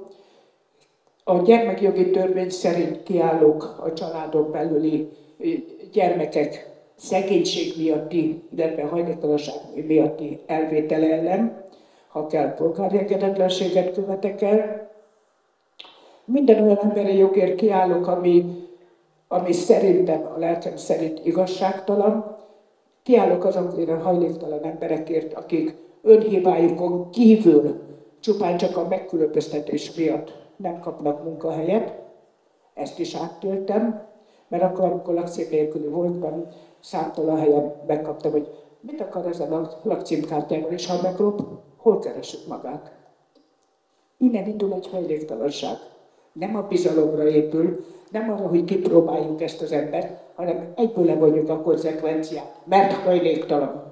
A gyermekjogi törvény szerint kiállok a családon belüli gyermekek szegénység miatti, illetve hajléktalanság miatti elvétele ellen, ha kell, polgári engedetlenséget követek el. Minden olyan emberi jogért kiállok, ami, ami szerintem a lelkem szerint igazságtalan. Kiállok azokért a hajléktalan emberekért, akik önhibájukon kívül csupán csak a megkülönböztetés miatt nem kapnak munkahelyet. Ezt is áttöltem, mert akkor, amikor lakcím nélküli voltam, számtalan helyen megkaptam, hogy mit akar ezen a lakcímkártyával, és ha megrop, hol keresik magát. Innen indul egy hajléktalanság. Nem a bizalomra épül, nem arra, hogy kipróbáljuk ezt az embert, hanem egyből levonjuk a konzekvenciát, mert hajléktalan.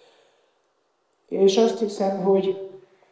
És azt hiszem, hogy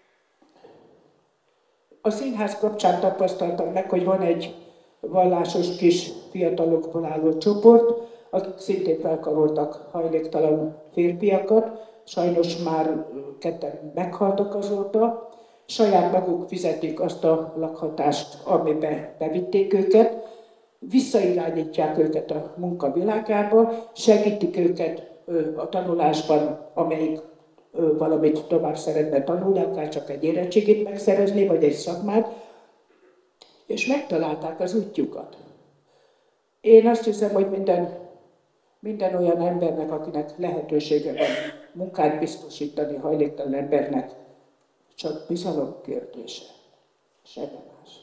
a színház kapcsán tapasztaltam meg, hogy van egy vallásos kis fiatalokból álló csoport, akik szintén felkaroltak hajléktalan férfiakat, sajnos már ketten meghaltak azóta, saját maguk fizetik azt a lakhatást, amiben bevitték őket, visszairányítják őket a munkavilágába, segítik őket a tanulásban, amelyik valamit tovább szeretne tanulni, akár csak egy érettségét megszerezni, vagy egy szakmát, és megtalálták az útjukat. Én azt hiszem, hogy minden, minden olyan embernek, akinek lehetősége van munkát biztosítani hajléktalan embernek, csak bizalom kérdése, semmi más.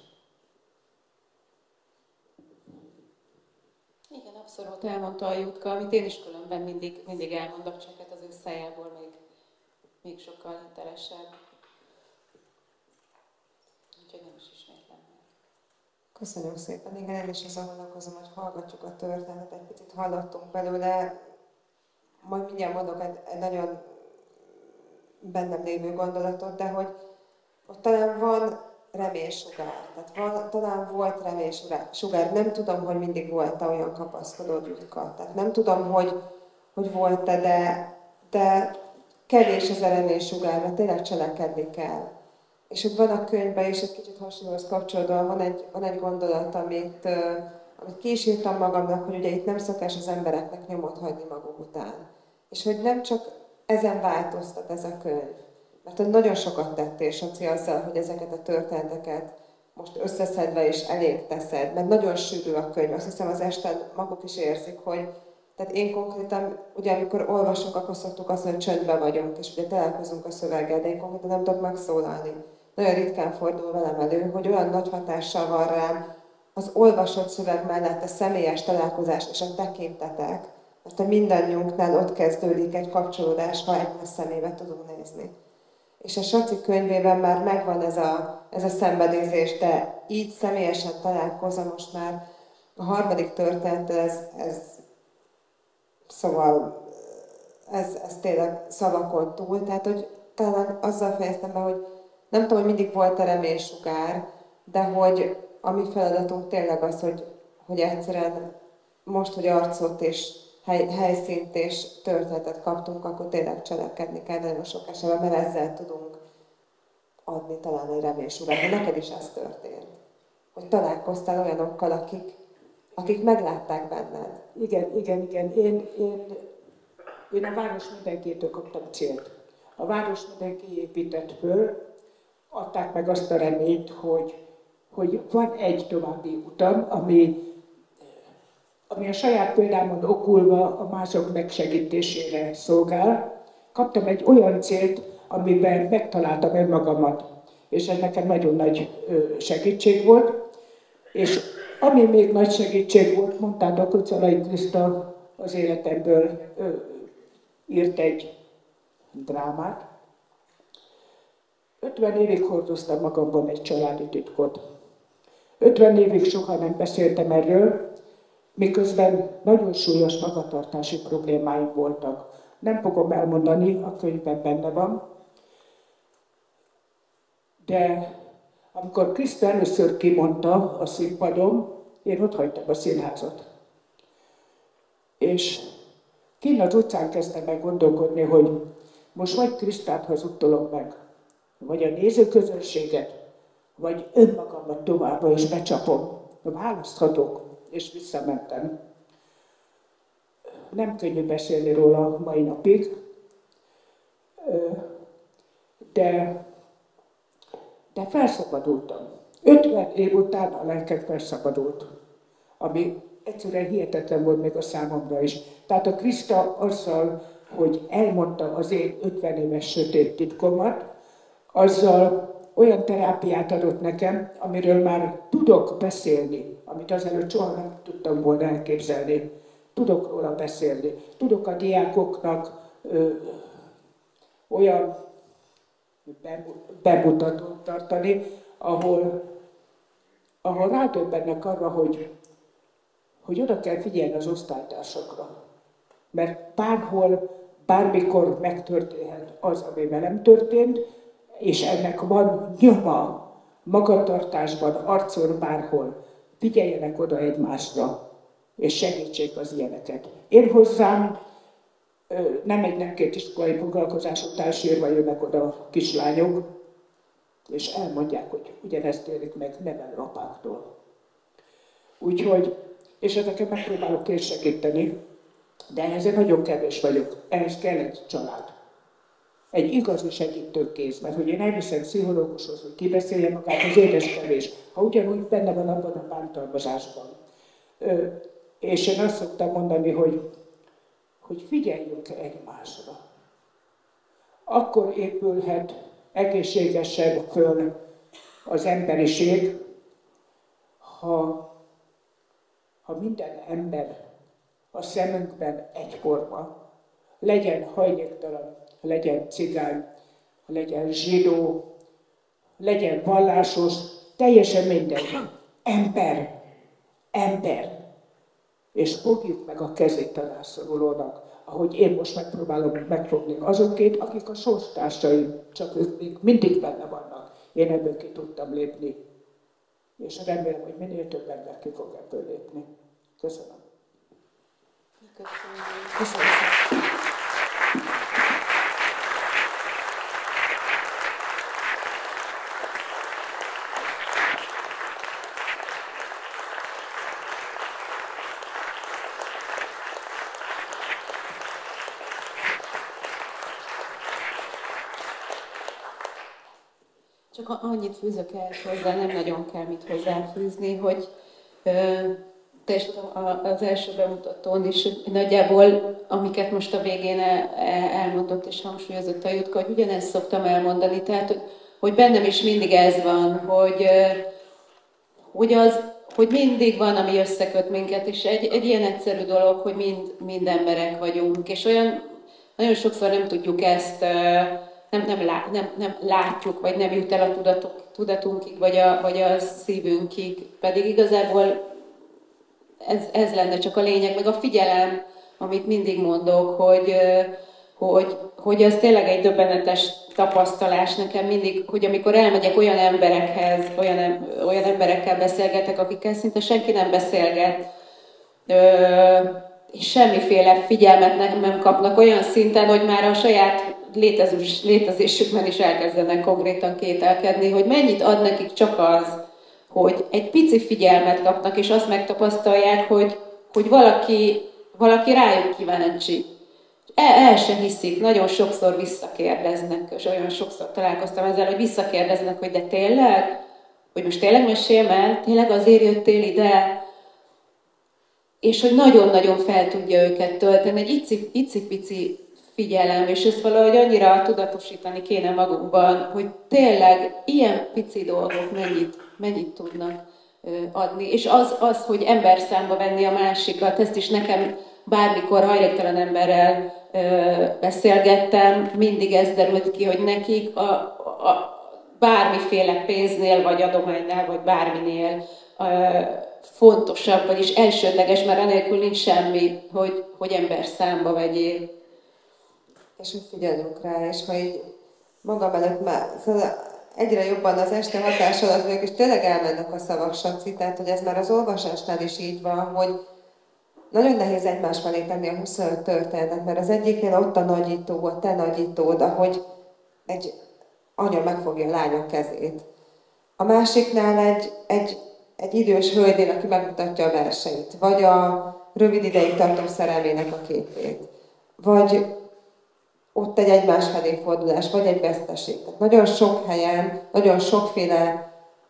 Igen, abszolút elmondta a Jutka, amit én is különben mindig, mindig elmondok, csak hát az ő szájából még, még sokkal hitelesebb. Úgyhogy nem is ismétlem meg. Köszönjük szépen. Igen, én is azon gondolkozom, hogy hallgatjuk a történetet, egy picit hallottunk belőle. Majd mindjárt mondok egy, egy nagyon bennem lévő gondolatot, de hogy, hogy talán van reménysugár. Tehát van, talán volt reménysugár. Nem tudom, hogy mindig volt-e olyan kapaszkodó Jutka. Tehát nem tudom, hogy, hogy volt-e, de, de kevés az a reménysugár, mert tényleg cselekedni kell. És ott van a könyvben, és egy kicsit hasonlóhoz kapcsolódóan van egy, van egy gondolat, amit, uh, amit ki is írtam magamnak, hogy ugye itt nem szokás az embereknek nyomot hagyni maguk után. És hogy nem csak ezen változtat ez a könyv. Mert hogy nagyon sokat tettél, Saci, azzal, hogy ezeket a történeteket most összeszedve is elég teszed, mert nagyon sűrű a könyv. Azt hiszem, az este maguk is érzik, hogy tehát én konkrétan, ugye amikor olvasunk, akkor szoktuk azt mondani, hogy csöndben vagyunk, és ugye találkozunk a szöveggel, de én konkrétan nem tudok megszólalni. Nagyon ritkán fordul velem elő, hogy olyan nagy hatással van rám az olvasott szöveg mellett a személyes találkozás és a tekintetek, mert a mindannyiunknál ott kezdődik egy kapcsolódás, ha egymás szemébe tudunk nézni. És a Saci könyvében már megvan ez a, ez a szenvedélyzés, de így személyesen találkozom most már a harmadik történettel, ez, ez szóval ez, ez tényleg szavakon túl, tehát hogy talán azzal fejeztem be, hogy nem tudom, hogy mindig volt a reménysugár, de hogy a mi feladatunk tényleg az, hogy, hogy egyszerűen most, hogy arcot és hely, helyszínt és történetet kaptunk, akkor tényleg cselekedni kell nagyon sok esetben, mert ezzel tudunk adni talán egy reménysugár. De neked is ez történt, hogy találkoztál olyanokkal, akik, akik meglátták benned. Igen, igen, igen. Én, én, én a város mindenkitől kaptam célt. A város mindenki épített föl, adták meg azt a reményt, hogy, hogy van egy további utam, ami, ami a saját példámon okulva a mások megsegítésére szolgál. Kaptam egy olyan célt, amiben megtaláltam önmagamat, és ez nekem nagyon nagy segítség volt. És ami még nagy segítség volt, mondtátok, hogy Szalai Kriszta az életemből írt egy drámát. ötven évig hordoztam magamban egy családi titkot. ötven évig soha nem beszéltem erről, miközben nagyon súlyos magatartási problémáim voltak. Nem fogom elmondani, a könyvben benne van. De amikor Kriszta először kimondta a színpadon, én ott hagytam a színházat. És kint az utcán kezdtem meg gondolkodni, hogy most vagy Krisztát hazudtolom meg, vagy a nézőközönséget, vagy önmagamat továbbra is becsapom. Választhatok, és visszamentem. Nem könnyű beszélni róla mai napig, de, de felszabadultam. ötven év után a lelkem felszabadult, ami egyszerűen hihetetlen volt még a számomra is. Tehát a Krista azzal, hogy elmondta az én ötven éves sötét titkomat, azzal olyan terápiát adott nekem, amiről már tudok beszélni, amit azelőtt soha nem tudtam volna elképzelni. Tudok róla beszélni. Tudok a diákoknak ö, olyan bemutatót tartani, ahol, ahol rádöbbennek arra, hogy, hogy oda kell figyelni az osztálytársakra. Mert bárhol, bármikor megtörténhet az, ami velem történt, és ennek van nyoma magatartásban, arcon, bárhol. Figyeljenek oda egymásra, és segítsék az ilyeneket. Én hozzám nem egy nem két iskolai foglalkozás után sírva jönnek oda a kislányok, és elmondják, hogy ugyanezt élik meg nevelőapáktól. Úgyhogy, és ezeket megpróbálok én segíteni, de ehhez én nagyon kevés vagyok. Ehhez kell egy család. Egy igazi segítőkéz, mert hogy én elviszem pszichológushoz, hogy kibeszélje magát, az édes kevés, ha ugyanúgy benne van abban a bántalmazásban. És én azt szoktam mondani, hogy, hogy figyeljünk egymásra. Akkor épülhet egészségesen föl az emberiség, ha, ha minden ember a szemünkben egyforma, legyen hajléktalan, legyen cigány, legyen zsidó, legyen vallásos, teljesen mindegy. Ember, ember. És fogjuk meg a kezét a rászorulónak, ahogy én most megpróbálom megfogni azokét, akik a sorstársaim, csak ők még mindig benne vannak. Én ebből ki tudtam lépni. És remélem, hogy minél több ember ki fog ebből lépni. Köszönöm. Köszönöm. Köszönöm. Csak annyit fűzök el hozzá, nem nagyon kell mit hozzáfűzni, hogy ö, te is az első bemutatón is nagyjából, amiket most a végén elmondott és hangsúlyozott a Jutka, hogy ugyanezt szoktam elmondani, tehát hogy, hogy bennem is mindig ez van, hogy, hogy, az, hogy mindig van, ami összeköt minket, és egy, egy ilyen egyszerű dolog, hogy mind, mind emberek vagyunk, és olyan nagyon sokszor nem tudjuk ezt, nem, nem, lá, nem, nem látjuk, vagy nem jut el a tudatok, tudatunkig, vagy a, vagy a szívünkig, pedig igazából ez, ez lenne csak a lényeg, meg a figyelem, amit mindig mondok, hogy, hogy, hogy az tényleg egy döbbenetes tapasztalás nekem mindig, hogy amikor elmegyek olyan emberekhez, olyan, olyan emberekkel beszélgetek, akikkel szinte senki nem beszélget, és semmiféle figyelmet nem, nem kapnak olyan szinten, hogy már a saját létezés, létezésükben is elkezdenek konkrétan kételkedni, hogy mennyit ad nekik csak az, hogy egy pici figyelmet kapnak, és azt megtapasztalják, hogy, hogy valaki, valaki rájuk kíváncsi. El, el se hiszik, nagyon sokszor visszakérdeznek, és olyan sokszor találkoztam ezzel, hogy visszakérdeznek, hogy de tényleg? Hogy most tényleg meséljem el? Tényleg azért jöttél ide? És hogy nagyon-nagyon fel tudja őket tölteni, egy ici, icipici figyelem, és ezt valahogy annyira tudatosítani kéne magunkban, hogy tényleg ilyen pici dolgok mennyit, mennyit tudnak adni. És az, az, hogy ember számba venni a másikat, ezt is nekem bármikor hajléktalan emberrel beszélgettem, mindig ez derült ki, hogy nekik a, a, bármiféle pénznél, vagy adománynál, vagy bárminél fontosabb, vagyis elsődleges, mert anélkül nincs semmi, hogy, hogy ember számba vegyél. És hogy figyeljünk rá, és ha így magam előtt már, szóval egyre jobban az este hatás alatt vagyok, és tényleg elmennek a szavak, Saci, tehát hogy ez már az olvasásnál is így van, hogy nagyon nehéz egymás mellé tenni a huszonöt történetet, mert az egyiknél ott a nagyító, a te nagyítód, ahogy egy anya megfogja a lánya kezét. A másiknál egy, egy, egy idős hölgynél, aki megmutatja a verseit, vagy a rövid ideig tartó szerelmének a képét, vagy ott egy egymás felé fordulás, vagy egy veszteség. Tehát nagyon sok helyen, nagyon sokféle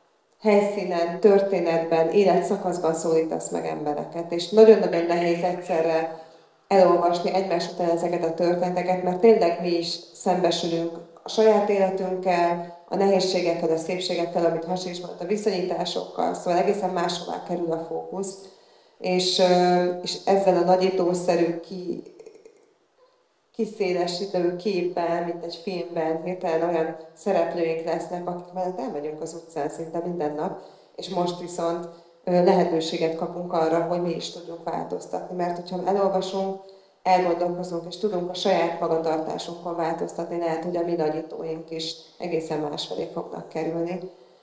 helyszínen, történetben, életszakaszban szólítasz meg embereket, és nagyon-nagyon nehéz egyszerre elolvasni egymás után ezeket a történeteket, mert tényleg mi is szembesülünk a saját életünkkel, a nehézségekkel, a szépségekkel, amit Hasi is mondta, a viszonyításokkal, szóval egészen máshová kerül a fókusz, és, és ezzel a nagyítószerű ki, kiszélesítő képben, mint egy filmben, hirtelen olyan szereplőink lesznek, akik mellett elmegyünk az utcán szinte minden nap, és most viszont lehetőséget kapunk arra, hogy mi is tudjunk változtatni. Mert hogyha elolvasunk, elgondolkozunk, és tudunk a saját magatartásunkon változtatni, lehet, hogy a mi nagyítóink is egészen másfelé fognak kerülni.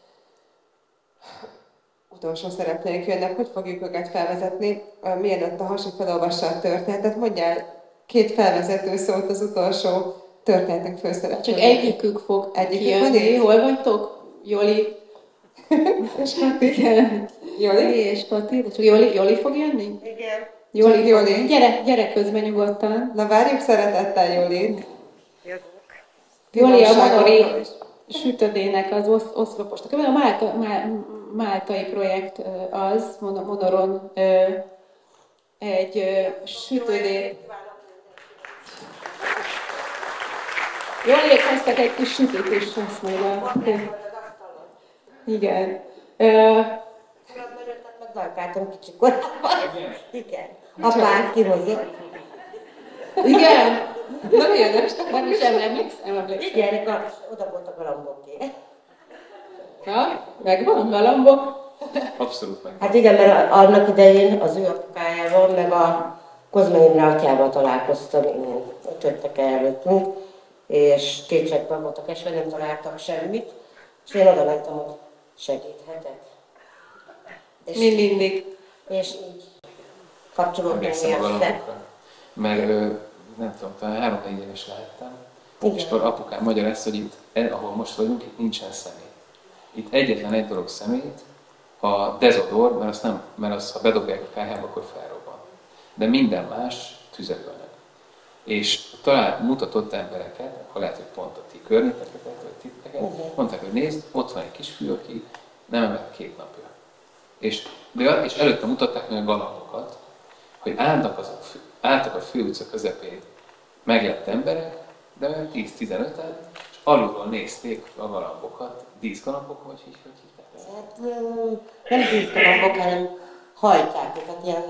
Utolsó szereplőink jönnek, hogy fogjuk őket felvezetni. Mielőtt a Hasi felolvassa a történetet, mondjál két felvezető szót az utolsó történetünk főszereplőnek. Csak egyikük fog kijönni. Hol vagytok? Joli és Kati. Joli? és Kati. De csak Joli, Joli fog jönni? Igen. Joli, Joli. Gyere, gyere közben nyugodtan. Na várjuk szeretettel Jolit. Joli a Manori sütödének az osz, oszloposta. A Málta, Má, máltai projekt az, Monoron egy sütödé. Joliék hoztak egy kis sütét is, azt mondja. Igen. Meg dalkáltam kicsi korában. Igen. Apám kihozott. Igen? Na milyen este? Nem is emlékszem, emlékszem. Igen, oda volt a galamboké. Ha? Megvan galambok? Abszolút meg. Hát igen, mert annak idején az ő apukájával, meg a Kozma Imre atyával találkoztam, én ott jöttek el előttünk, és kétségben voltak esve, nem találtak semmit, és én oda mentem, hogy segíthetek. És, Mind mindig. És így kapcsolódtunk össze. Mert nem tudom, talán három-négy éves lehettem, igen. És akkor apukám magyarázta, hogy itt, ahol most vagyunk, itt nincsen személy. Itt egyetlen egy dolog személyt, a dezodor, mert, azt nem, mert az, ha bedobják a kályhába, akkor felrobban. De minden más tüzelőanyag. És talán mutatott embereket, ha lehet, hogy pont a ti környéketeket, vagy titeket, uh-huh. mondták, hogy nézd, ott van egy kisfiú, aki nem evett két napja. És, de, és előtte mutatták meg a galambokat, hogy álltak, azok, álltak a főutca közepén meglett emberek, de olyan tíz-tizenöten, és alulról nézték a galambokat, díszgalambok, vagy így, hogy hívták? Hát nem díszgalambok, hanem hajtják őket, ilyen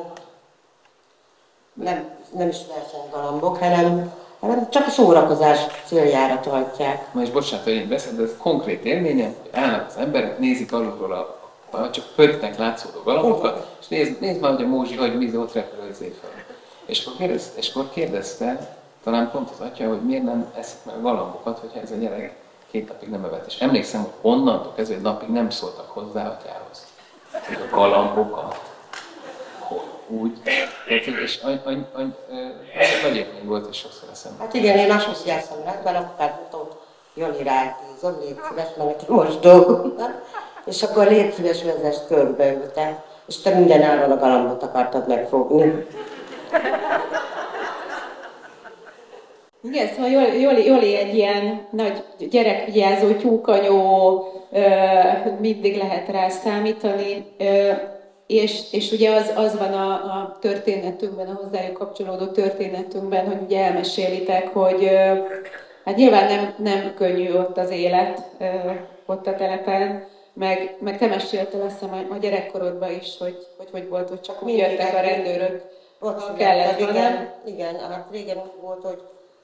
nem, nem is versenygalambok, hanem, hanem csak a szórakozás céljára tartják. Na és bocsánat, hogy én beszélek, de ez konkrét élményem, hogy állnak az emberek, nézik alulról a, a csak pöttnek látszódó galambokat, és nézd, nézd már, hogy a Mózsi, hogy mi ott repül az év fel. És akkor, kérdez, és akkor kérdezte, talán pont az atya, hogy miért nem eszik meg a galambokat, hogyha ez a gyerek két napig nem evett. És emlékszem, hogy onnantól kezdve egy napig nem szóltak hozzá atyához. Hogy a galambokat, úgy, és ez nagy élmény volt, és sokszor eszembe. Hát igen, én azt vigyáztam rá, mert apukát mondtam, hogy Jani rábízom, légy szíves, mert nekem most dolgom van. És akkor légy szíves, vezest körbeülte, és te minden áron a galambot akartad megfogni. Igen, szóval Joli, Joli, Joli egy ilyen nagy gyerekvigyázó, tyúkanyó, mindig lehet rá számítani, és, és ugye az, az van a, a történetünkben, a hozzájuk kapcsolódó történetünkben, hogy ugye elmesélitek, hogy hát nyilván nem, nem könnyű ott az élet, ott a telepen, meg, meg te meséltél azt hiszem a gyerekkorodban is, hogy hogy, hogy volt, hogy csak úgy jöttek a rendőrök, ott kellett, igen, nem? Igen, hát régen úgy volt, hogy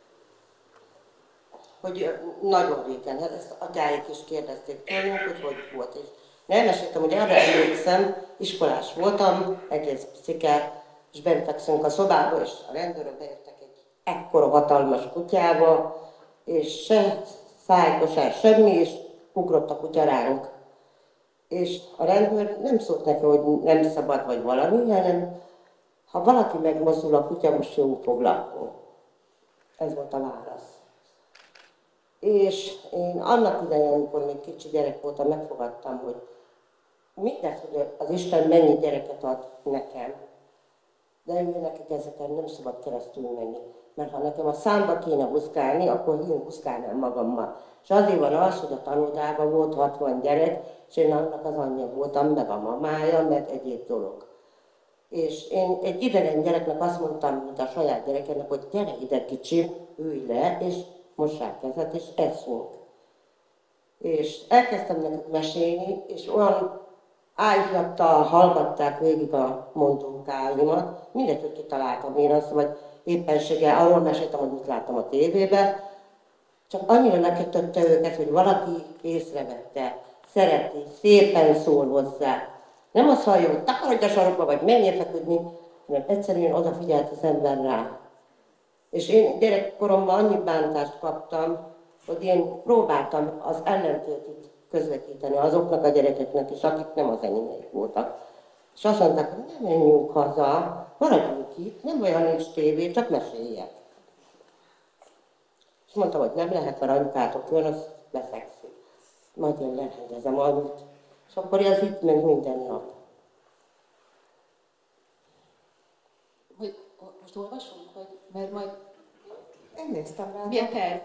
hogy nagyon régen, hát ezt atyáik is kérdezték tőlünk, hogy hogy volt. És nem meséltem, hogy arra emlékszem, iskolás voltam, egész picike, és bent fekszünk a szobába, és a rendőrök bejöttek egy ekkora hatalmas kutyába, és se szájkosár, semmi, és ugrott a kutya ránk. És a rendőr nem szólt neki, hogy nem szabad vagy valami, hanem ha valaki megmozdul, a kutya most jól fog lakni. Ez volt a válasz. És én annak idején, amikor még kicsi gyerek voltam, megfogadtam, hogy mindez, hogy az Isten mennyi gyereket ad nekem, de ő nekik ezeken nem szabad keresztül menni. Mert ha nekem a számba kéne huszkálni, akkor én huszkálnám magammal. És azért van az, hogy a tanodában volt hatvan gyerek, és én annak az anyja voltam, meg a mamája, meg egyéb dolog. És én egy idegen gyereknek azt mondtam, mint a saját gyerekemnek, hogy gyere ide kicsim, ülj le, és mossák kezet, és eszünk. És elkezdtem nekik mesélni, és olyan ájhattal hallgatták végig a mondókáimat. Mindegy, hogy kitaláltam én azt, vagy éppenséggel arról meséltem, hogy mit láttam a tévében. Csak annyira lekötötte őket, hogy valaki észrevette, szereti, szépen szól hozzá. Nem azt hallja, hogy takarodj a sarokba, vagy menjél feküdni, hanem egyszerűen odafigyelt az ember rá. És én gyerekkoromban annyi bántást kaptam, hogy én próbáltam az ellentétét közvetíteni azoknak a gyerekeknek is, akik nem az enyémeik voltak. És azt mondták, hogy nem menjünk haza, maradjunk itt, nem olyan nincs tévé, csak meséljek. És mondtam, hogy nem lehet, mert anyukátok jön, az lefekszik. Majd én lerendezem anyut. És akkor ez itt meg minden nap. Hogy most olvasunk, vagy mert majd... Én néztem rá. Milyen terv?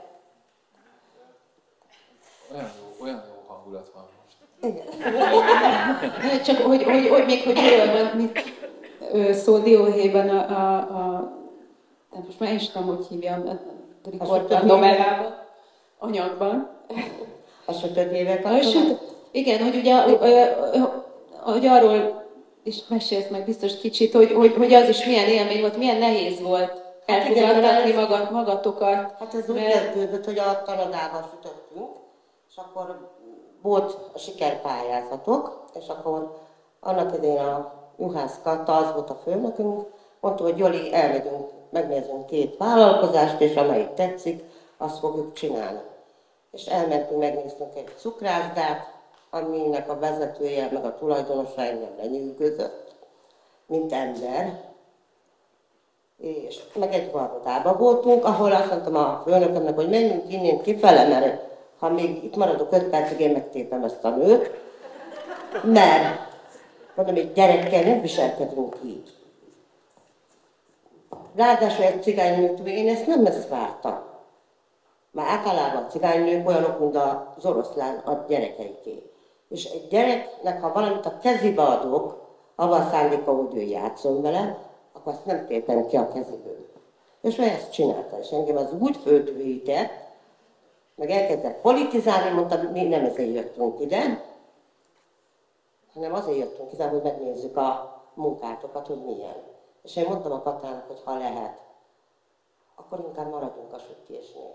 Olyan jó, olyan jó hangulat van most. Igen. Csak hogy, hogy, hogy még hogy jól van, mit ö, szól Dióhéjban a, a, a, nem most már én is tudom, hogy hívjam, a riportban, novellában, anyagban. A sötét évek A sötét, igen, hogy ugye, ö, ö, hogy arról is mesélsz meg biztos kicsit, hogy, hogy, hogy az is milyen élmény volt, milyen nehéz volt elfogadtatni magad, magatokat. Hát ez úgy mert... kezdődött, hogy a tanodában sütöttünk, és akkor volt a sikerpályázatok, és akkor annak idején a Juhász Kata, az volt a főnökünk, mondta, hogy Joli, elmegyünk, megnézünk két vállalkozást, és amelyik tetszik, azt fogjuk csinálni. És elmentünk, megnéztünk egy cukrászdát, aminek a vezetője, meg a tulajdonosa engem lenyűgözött, mint ember. És meg egy varrodában voltunk, ahol azt mondtam a főnökömnek, hogy menjünk innen kifele, mert ha még itt maradok öt percig, én megtépem ezt a nőt. Mert, mondom, egy gyerekkel nem viselkedünk így. Ráadásul egy cigánynőtől, én ezt nem ezt vártam. Már általában a cigánynők olyanok, mint az oroszlán a gyerekeiké. És egy gyereknek, ha valamit a kezébe adok, avval szándéka, hogy ő játszom vele, akkor azt nem tépem ki a kezéből. És ő ezt csinálta, és engem az úgy földhűített, meg elkezdett politizálni, mondtam, mi nem ezért jöttünk ide, hanem azért jöttünk ide, hogy megnézzük a munkátokat, hogy milyen. És én mondtam a Katának, hogy ha lehet, akkor inkább maradjunk a sütésnél.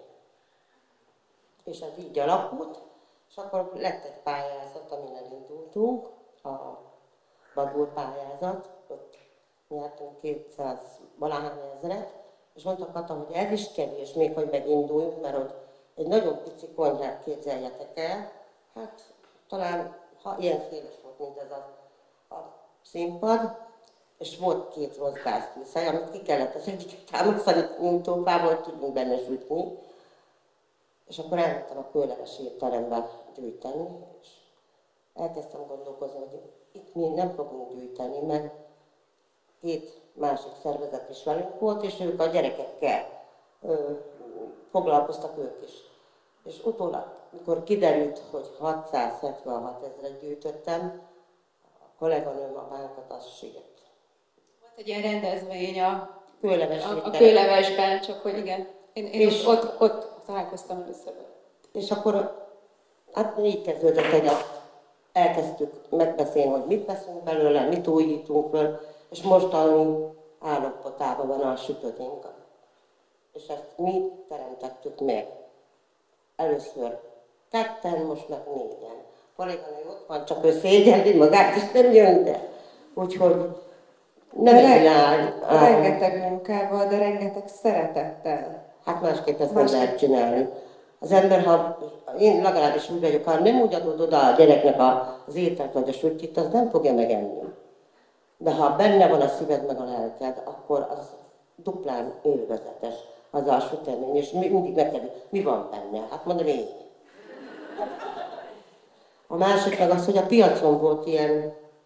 És ez így alakult, és akkor lett egy pályázat, amin elindultunk, a Badul pályázat, ott nyertünk kétszáz valahány ezret, és mondta Kata, hogy ez is kevés még, hogy meginduljunk, mert ott egy nagyon pici konyhát képzeljetek el, hát talán ha ilyen széles volt, mint ez a, a színpad, és volt két rossz gáztűzhely, amit ki kellett az egyiket támasztani mintófával, hogy tudjunk benne sütni. És akkor elmentem a kőleves étterembe gyűjteni, és elkezdtem gondolkozni, hogy itt mi nem fogunk gyűjteni, mert két másik szervezet is velünk volt, és ők a gyerekekkel ö, foglalkoztak ők is. És utólag, amikor kiderült, hogy hatszázhetvenhat ezret gyűjtöttem, a kolléganőm a bánkat az sírt. Volt egy ilyen rendezvény a, Kőleves a, a étterem. Kőlevesben, csak hogy igen, én, én És- ott, ott, ott találkoztam először. És akkor hát így kezdődött, hogy azt elkezdtük megbeszélni, hogy mit veszünk belőle, mit újítunk föl, és mostani állapotában van a sütőténk. És ezt mi teremtettük meg. Először ketten, most meg négyen. A kolléganő ott van, csak ő szégyelli magát, és nem jön, de úgyhogy nem De egy áll. rengeteg munkával, de rengeteg szeretettel. Hát másképp ezt nem Másképp. lehet csinálni. Az ember, ha én legalábbis úgy vagyok, ha nem úgy adod oda a gyereknek a, az ételt vagy a sütit, az nem fogja megenni. De ha benne van a szíved meg a lelked, akkor az duplán élvezetes az a sütemény, és mi- mindig megkérdezik, mi van benne? Hát mondom én. A másik meg az, hogy a piacon volt ilyen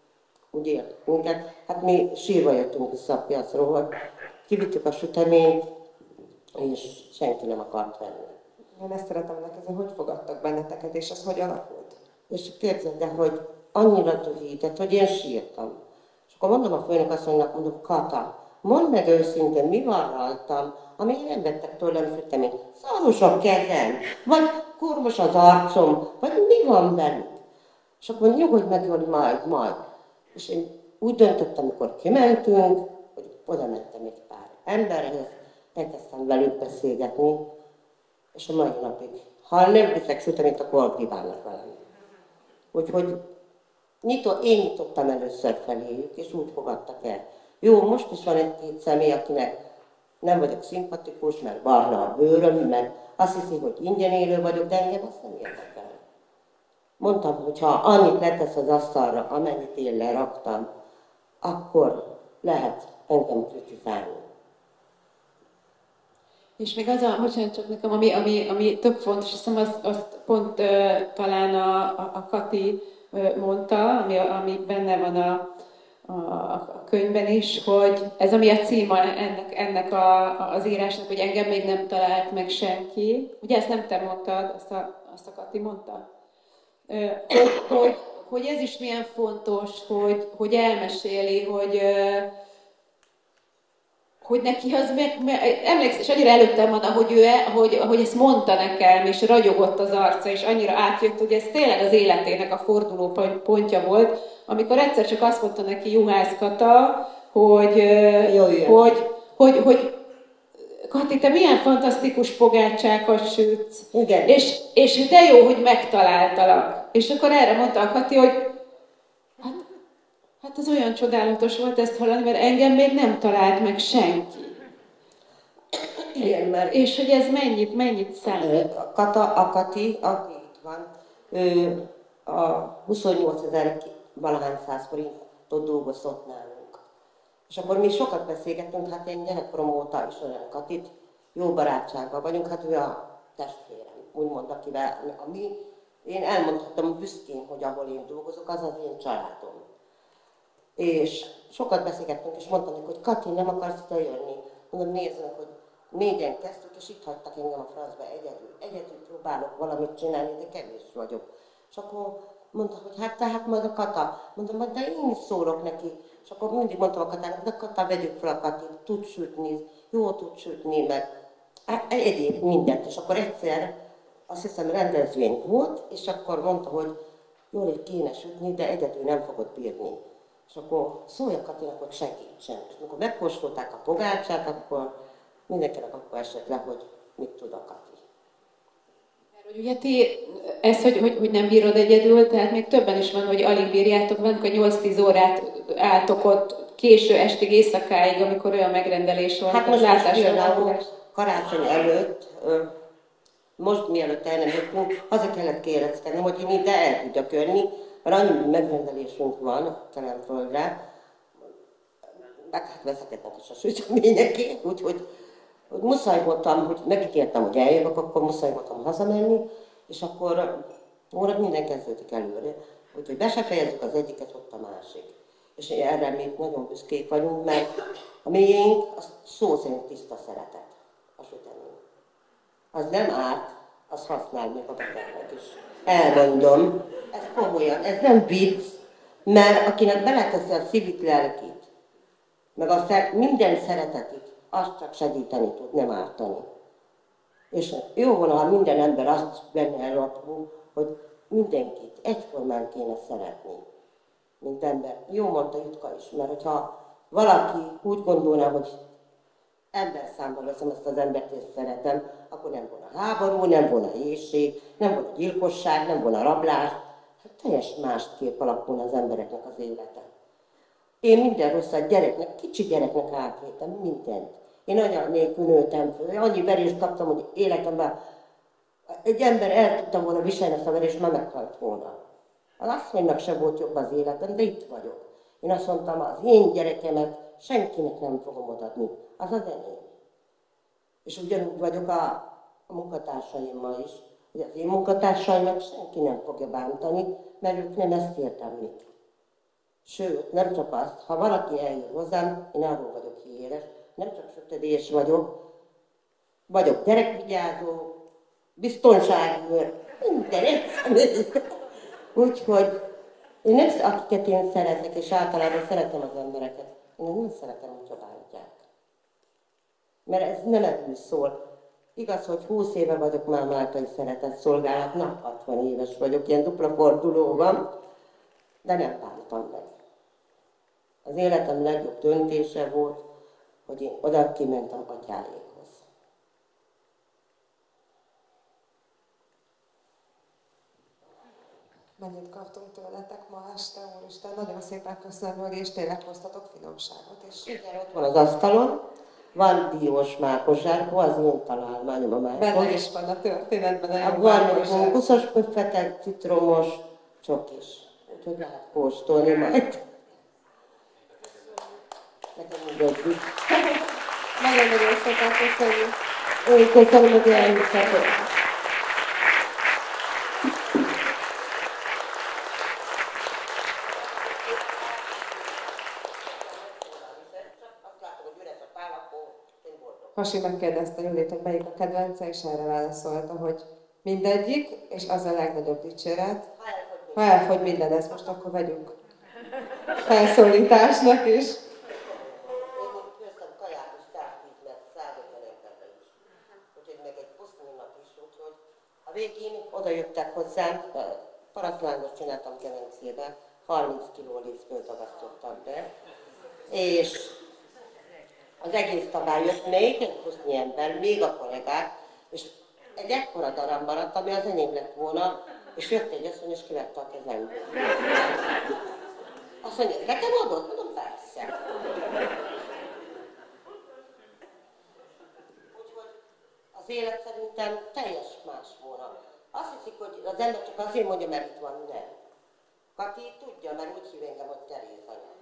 úgy ért minket. Hát mi sírva jöttünk vissza a piacról, kivittük a süteményt, és senki nem akart venni. Én ezt szeretem megkérdezni, hogy fogadtak benneteket, és ez hogy alakult? És képzeld el, hogy annyira dühített, hogy én sírtam. És akkor mondom a főnökasszonynak, mondom, Kata, mondd meg őszintén, mi van rajtam, ami nem vettek tőlem süteményt. Szaros a kezem, vagy kurmos az arcom, vagy mi van velük? És akkor nyugodj meg, hogy majd, majd. És én úgy döntöttem, amikor kimentünk, hogy oda mentem egy pár emberhez, elkezdtem velük beszélgetni, és a mai napig, ha nem viszek süteményt, akkor kívánnak velem. Úgyhogy nyitó, én nyitottam először feléjük, és úgy fogadtak el. Jó, most is van egy-két személy, akinek nem vagyok szimpatikus, mert barna a bőröm, mert azt hiszi, hogy ingyen élő vagyok, de engem azt nem érdekel. Mondtam, hogy ha annyit letesz az asztalra, amennyit én leraktam, akkor lehet engem kritizálni. És még az a, bocsánat, csak nekem, ami, ami, ami több fontos, hiszem azt, azt pont uh, talán a, a, a Kati uh, mondta, ami, ami benne van a, a, a könyvben is, hogy ez ami a címa ennek, ennek a, az írásnak, hogy engem még nem talált meg senki. Ugye ezt nem te mondtad, azt a, azt a Kati mondta? Uh, hogy, hogy, hogy ez is milyen fontos, hogy, hogy elmeséli, hogy uh, hogy neki az meg, emlékszel, és annyira előttem van, ahogy ő, hogy, hogy ezt mondta nekem, és ragyogott az arca, és annyira átjött, hogy ez tényleg az életének a forduló pontja volt, amikor egyszer csak azt mondta neki Juhász Kata, hogy, Jó, hogy, hogy, hogy Kati, te milyen fantasztikus pogácsákat sütsz, Igen. És, és de jó, hogy megtaláltalak. És akkor erre mondta a Kati, hogy hát, Hát ez olyan csodálatos volt ezt hallani, mert engem még nem talált meg senki. Igen, mert és hogy ez mennyit, mennyit számít? A Kata, a Kati, aki itt van, ő a huszonnyolcezer valahány száz forintot dolgozott nálunk. És akkor mi sokat beszélgettünk, hát én gyerekkorom óta is olyan Katit, jó barátságban vagyunk, hát ő a testvérem, úgymond, akivel, ami, én elmondhatom büszkén, hogy ahol én dolgozok, az az én családom. És sokat beszélgettünk, és mondtam neki, hogy Kati, nem akarsz ide jönni? Mondom, nézd meg, hogy négyen kezdtük, és itt hagytak engem a francba egyedül. Egyedül próbálok valamit csinálni, de kevés vagyok. És akkor mondta, hogy hát tehát majd a Kata. Mondom, de én is szólok neki. És akkor mindig mondtam a Katának, de Kata, vegyük fel a Katit, tud sütni, jó tud sütni, meg egyéb mindent. És akkor egyszer, azt hiszem, rendezvény volt, és akkor mondta, hogy jól így kéne sütni, de egyedül nem fogod bírni. És akkor szólj a Katinak, hogy segítsen. És amikor megkóstolták a pogácsát, akkor mindenkinek akkor esett le, hogy mit tud a Kati. Mert hogy ugye ti ezt, hogy, hogy, hogy nem bírod egyedül, tehát még többen is van, hogy alig bírjátok, van, amikor nyolc-tíz órát álltok ott késő estig, éjszakáig, amikor olyan megrendelés van. Hát most látás például karácsony előtt, most mielőtt el nem jöttünk, haza kellett kérezkednem, hogy én ide el tudjak jönni, mert annyi megrendelésünk van a Teremföldre, meg hát veszekednek is a süteményekért, úgyhogy hogy muszáj voltam, hogy megígértem, hogy eljövök, akkor muszáj voltam hazamenni, és akkor hónap minden kezdődik előre. Úgyhogy be se fejezzük az egyiket, ott a másik. És erre még nagyon büszkék vagyunk, mert a miénk az szó szerint tiszta szeretet, a sütemény. Az nem árt, az használ még a betegnek is. Elmondom, ez komolyan, ez nem vicc, mert akinek beleteszi a szívit, lelkit, meg a szer- minden szeretetit, azt csak segíteni tud, nem ártani. És jó volna, ha minden ember azt benne elrakó, hogy mindenkit egyformán kéne szeretni, mint ember. Jó mondta Jutka is, mert hogyha valaki úgy gondolná, hogy ember számba veszem ezt az embert és szeretem, akkor nem volna háború, nem volna éhség, nem volna gyilkosság, nem volna rablás. Hát teljes másképp alakulna az embereknek az élete. Én minden rosszat gyereknek, kicsi gyereknek átvétem, mindent. Én anya nélkül nőttem föl, annyi verést kaptam, hogy életemben egy ember el tudta volna viselni ezt a verést, már meghalt volna. Az asszonynak se volt jobb az életem, de itt vagyok. Én azt mondtam, az én gyerekemet senkinek nem fogom odaadni, az az enyém. És ugyanúgy vagyok a, a munkatársaimmal is, hogy az én munkatársaimat senki nem fogja bántani, mert ők nem ezt érdemlik. Sőt, nem csak azt, ha valaki eljön hozzám, én arról vagyok híres, nem csak sötedés vagyok, vagyok gyerekvigyázó, biztonságőr, minden egyszerűen. Úgyhogy én nem, akiket én szeretek, és általában szeretem az embereket, én nem szeretem, hogy csodálják. Mert ez nem erről szól. Igaz, hogy húsz éve vagyok már máltai szeretett szolgálatnak, hatvan éves vagyok, ilyen dupla forduló van, de nem bántam meg. Az életem legjobb döntése volt, hogy én oda kimentem atyáékhoz. Mennyit kaptunk tőletek ma este, Úristen, nagyon szépen köszönöm, hogy és tényleg hoztatok finomságot is. Igen, ott van az asztalon, van diós mákozsárgó, az én találmányom a mákos. Benne is van a történetben. Van még kókuszos pöffetek, citromos, csokis. Úgyhogy lehet kóstolni majd. Nekem mindegyik. Nagyon-nagyon szépen köszönjük. Én köszönöm, hogy elhívtatok. Hasi megkérdezte Julit, hogy melyik a kedvence, és erre válaszolta, hogy mindegyik, és az a legnagyobb dicséret. Ha elfogy minden, ezt most akkor vegyünk felszólításnak is. Én köztem kaját is tártít, mert százötven emberbe is. Úgyhogy meg egy pusztulnak is, úgyhogy a végén oda jöttek hozzám, parasztlángot csináltam kemencébe, harminc kiló lisztből tagasztottam be, és az egész tabán jött még egy pusznyi ember, még a kollégák, és egy ekkora darab maradt, ami az enyém lett volna, és jött egy asszony, és kivette a kezemből. Azt mondja, nekem adott? Mondom, persze. Úgyhogy az élet szerintem teljes más volna. Azt hiszik, hogy az ember csak azért mondja, mert itt van, nem. Kati tudja, mert úgy hív engem, hogy Teréz anya.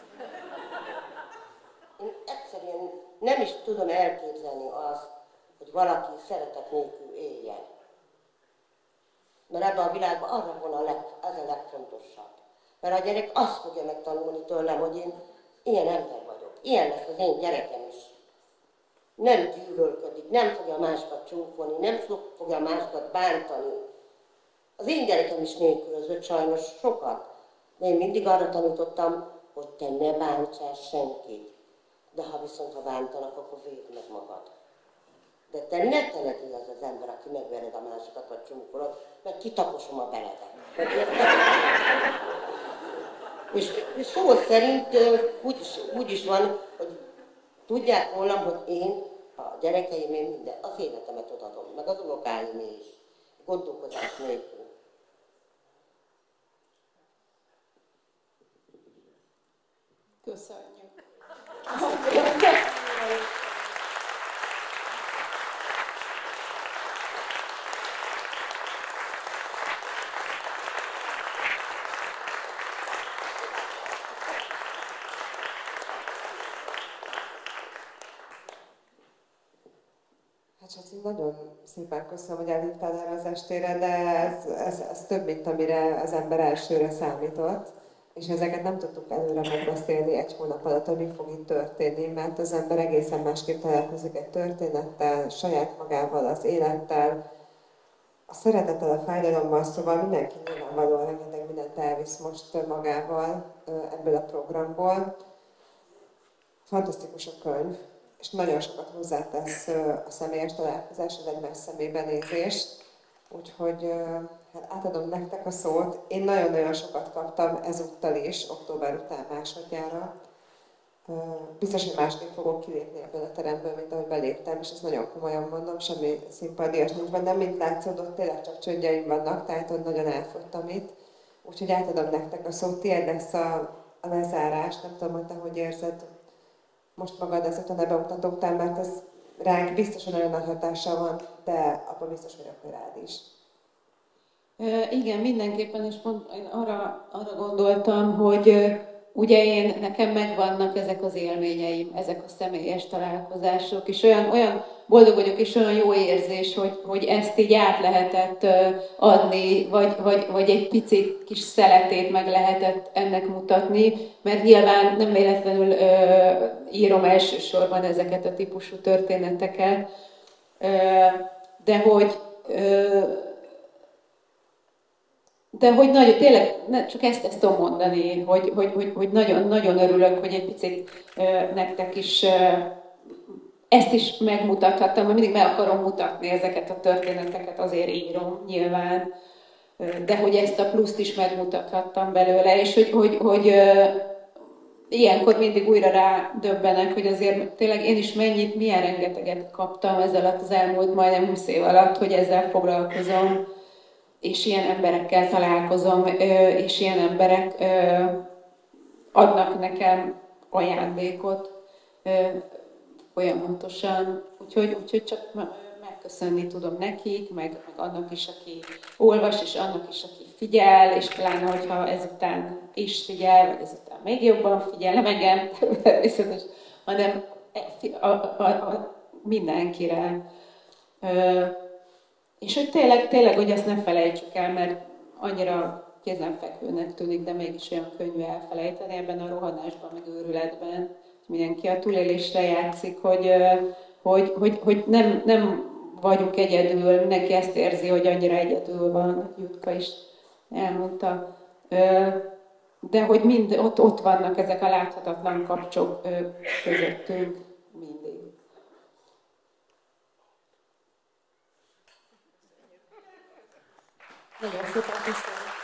Én egyszerűen nem is tudom elképzelni azt, hogy valaki szeretet nélkül éljen. Mert ebben a világban arra van a leg, az a legfontosabb. Mert a gyerek azt fogja megtanulni tőlem, hogy én ilyen ember vagyok. Ilyen lesz az én gyerekem is. Nem gyűlölködik, nem fogja másokat csúfolni, nem fogja másokat bántani. Az én gyerekem is nélkülözött sajnos sokat. De én mindig arra tanítottam, hogy te ne bántsál senkit. De ha viszont ha bántanak, akkor védd meg magad. De te ne te legyél az az ember, aki megvered a másikat, vagy csúfolod, mert kitaposom a beledet. És, és szó szerint úgy is, úgy is van, hogy tudják rólam, hogy én, a gyerekeim, én minden, az életemet odadom, meg az unokáim is, gondolkozás nélkül. Köszönjük. Hát Csaci, nagyon szépen köszönöm, hogy elhívtál erre az estére, de ez, ez, ez több, mint amire az ember elsőre számított. És ezeket nem tudtuk előre megbeszélni egy hónap alatt, hogy mi fog itt történni, mert az ember egészen másképp találkozik egy történettel, saját magával, az élettel, a szeretettel, a fájdalommal, szóval mindenki nyilvánvalóan rengeteg mindent elvisz most magával ebből a programból. Fantasztikus a könyv, és nagyon sokat hozzátesz a személyes találkozás, az egymás szemébe nézés. Úgyhogy hát átadom nektek a szót. Én nagyon-nagyon sokat kaptam ezúttal is, október után másodjára. Biztos, hogy másképp fogok kilépni ebből a teremből, mint ahogy beléptem, és ezt nagyon komolyan mondom, semmi szimpadias nincs bennem, mint látszódott, tényleg csak csöndjeim vannak, tehát ott nagyon elfogytam itt. Úgyhogy átadom nektek a szót, tiéd lesz a, a lezárás, nem tudom, hogy te hogy érzed most magad ezután a bemutató után, mert ez ránk biztosan nagyon nagy hatással van, de abban biztos vagyok, hogy rád is. E, igen, mindenképpen, és pont én arra, arra gondoltam, hogy ugye én, nekem megvannak ezek az élményeim, ezek a személyes találkozások, és olyan, olyan boldog vagyok, és olyan jó érzés, hogy, hogy ezt így át lehetett adni, vagy, vagy, vagy egy pici kis szeletét meg lehetett ennek mutatni, mert nyilván nem véletlenül ö, írom elsősorban ezeket a típusú történeteket, ö, de hogy ö, De hogy nagyon, tényleg, csak ezt, ezt tudom mondani, hogy, hogy, hogy, hogy nagyon, nagyon örülök, hogy egy picit ö, nektek is ö, ezt is megmutathattam, mert mindig meg akarom mutatni ezeket a történeteket, azért írom nyilván, ö, de hogy ezt a pluszt is megmutathattam belőle, és hogy, hogy, hogy ö, ilyenkor mindig újra rádöbbenek, hogy azért tényleg én is mennyit, milyen rengeteget kaptam ez alatt az elmúlt majdnem húsz év alatt, hogy ezzel foglalkozom, és ilyen emberekkel találkozom, és ilyen emberek adnak nekem ajándékot folyamatosan. Úgyhogy, úgyhogy csak megköszönni tudom nekik, meg, meg annak is, aki olvas, és annak is, aki figyel, és pláne, hogyha ezután is figyel, vagy ezután még jobban figyel, nem engem természetes, hanem a, a, a mindenkire. És hogy tényleg, tényleg, hogy ezt ne felejtsük el, mert annyira kézenfekvőnek tűnik, de mégis olyan könnyű elfelejteni ebben a rohanásban, meg őrületben. Mindenki a túlélésre játszik, hogy, hogy, hogy, hogy nem, nem vagyunk egyedül, mindenki ezt érzi, hogy annyira egyedül van, Jutka is elmondta. De hogy mind ott, ott vannak ezek a láthatatlan kapcsok közöttünk mindig. Nagyon szépen köszönöm.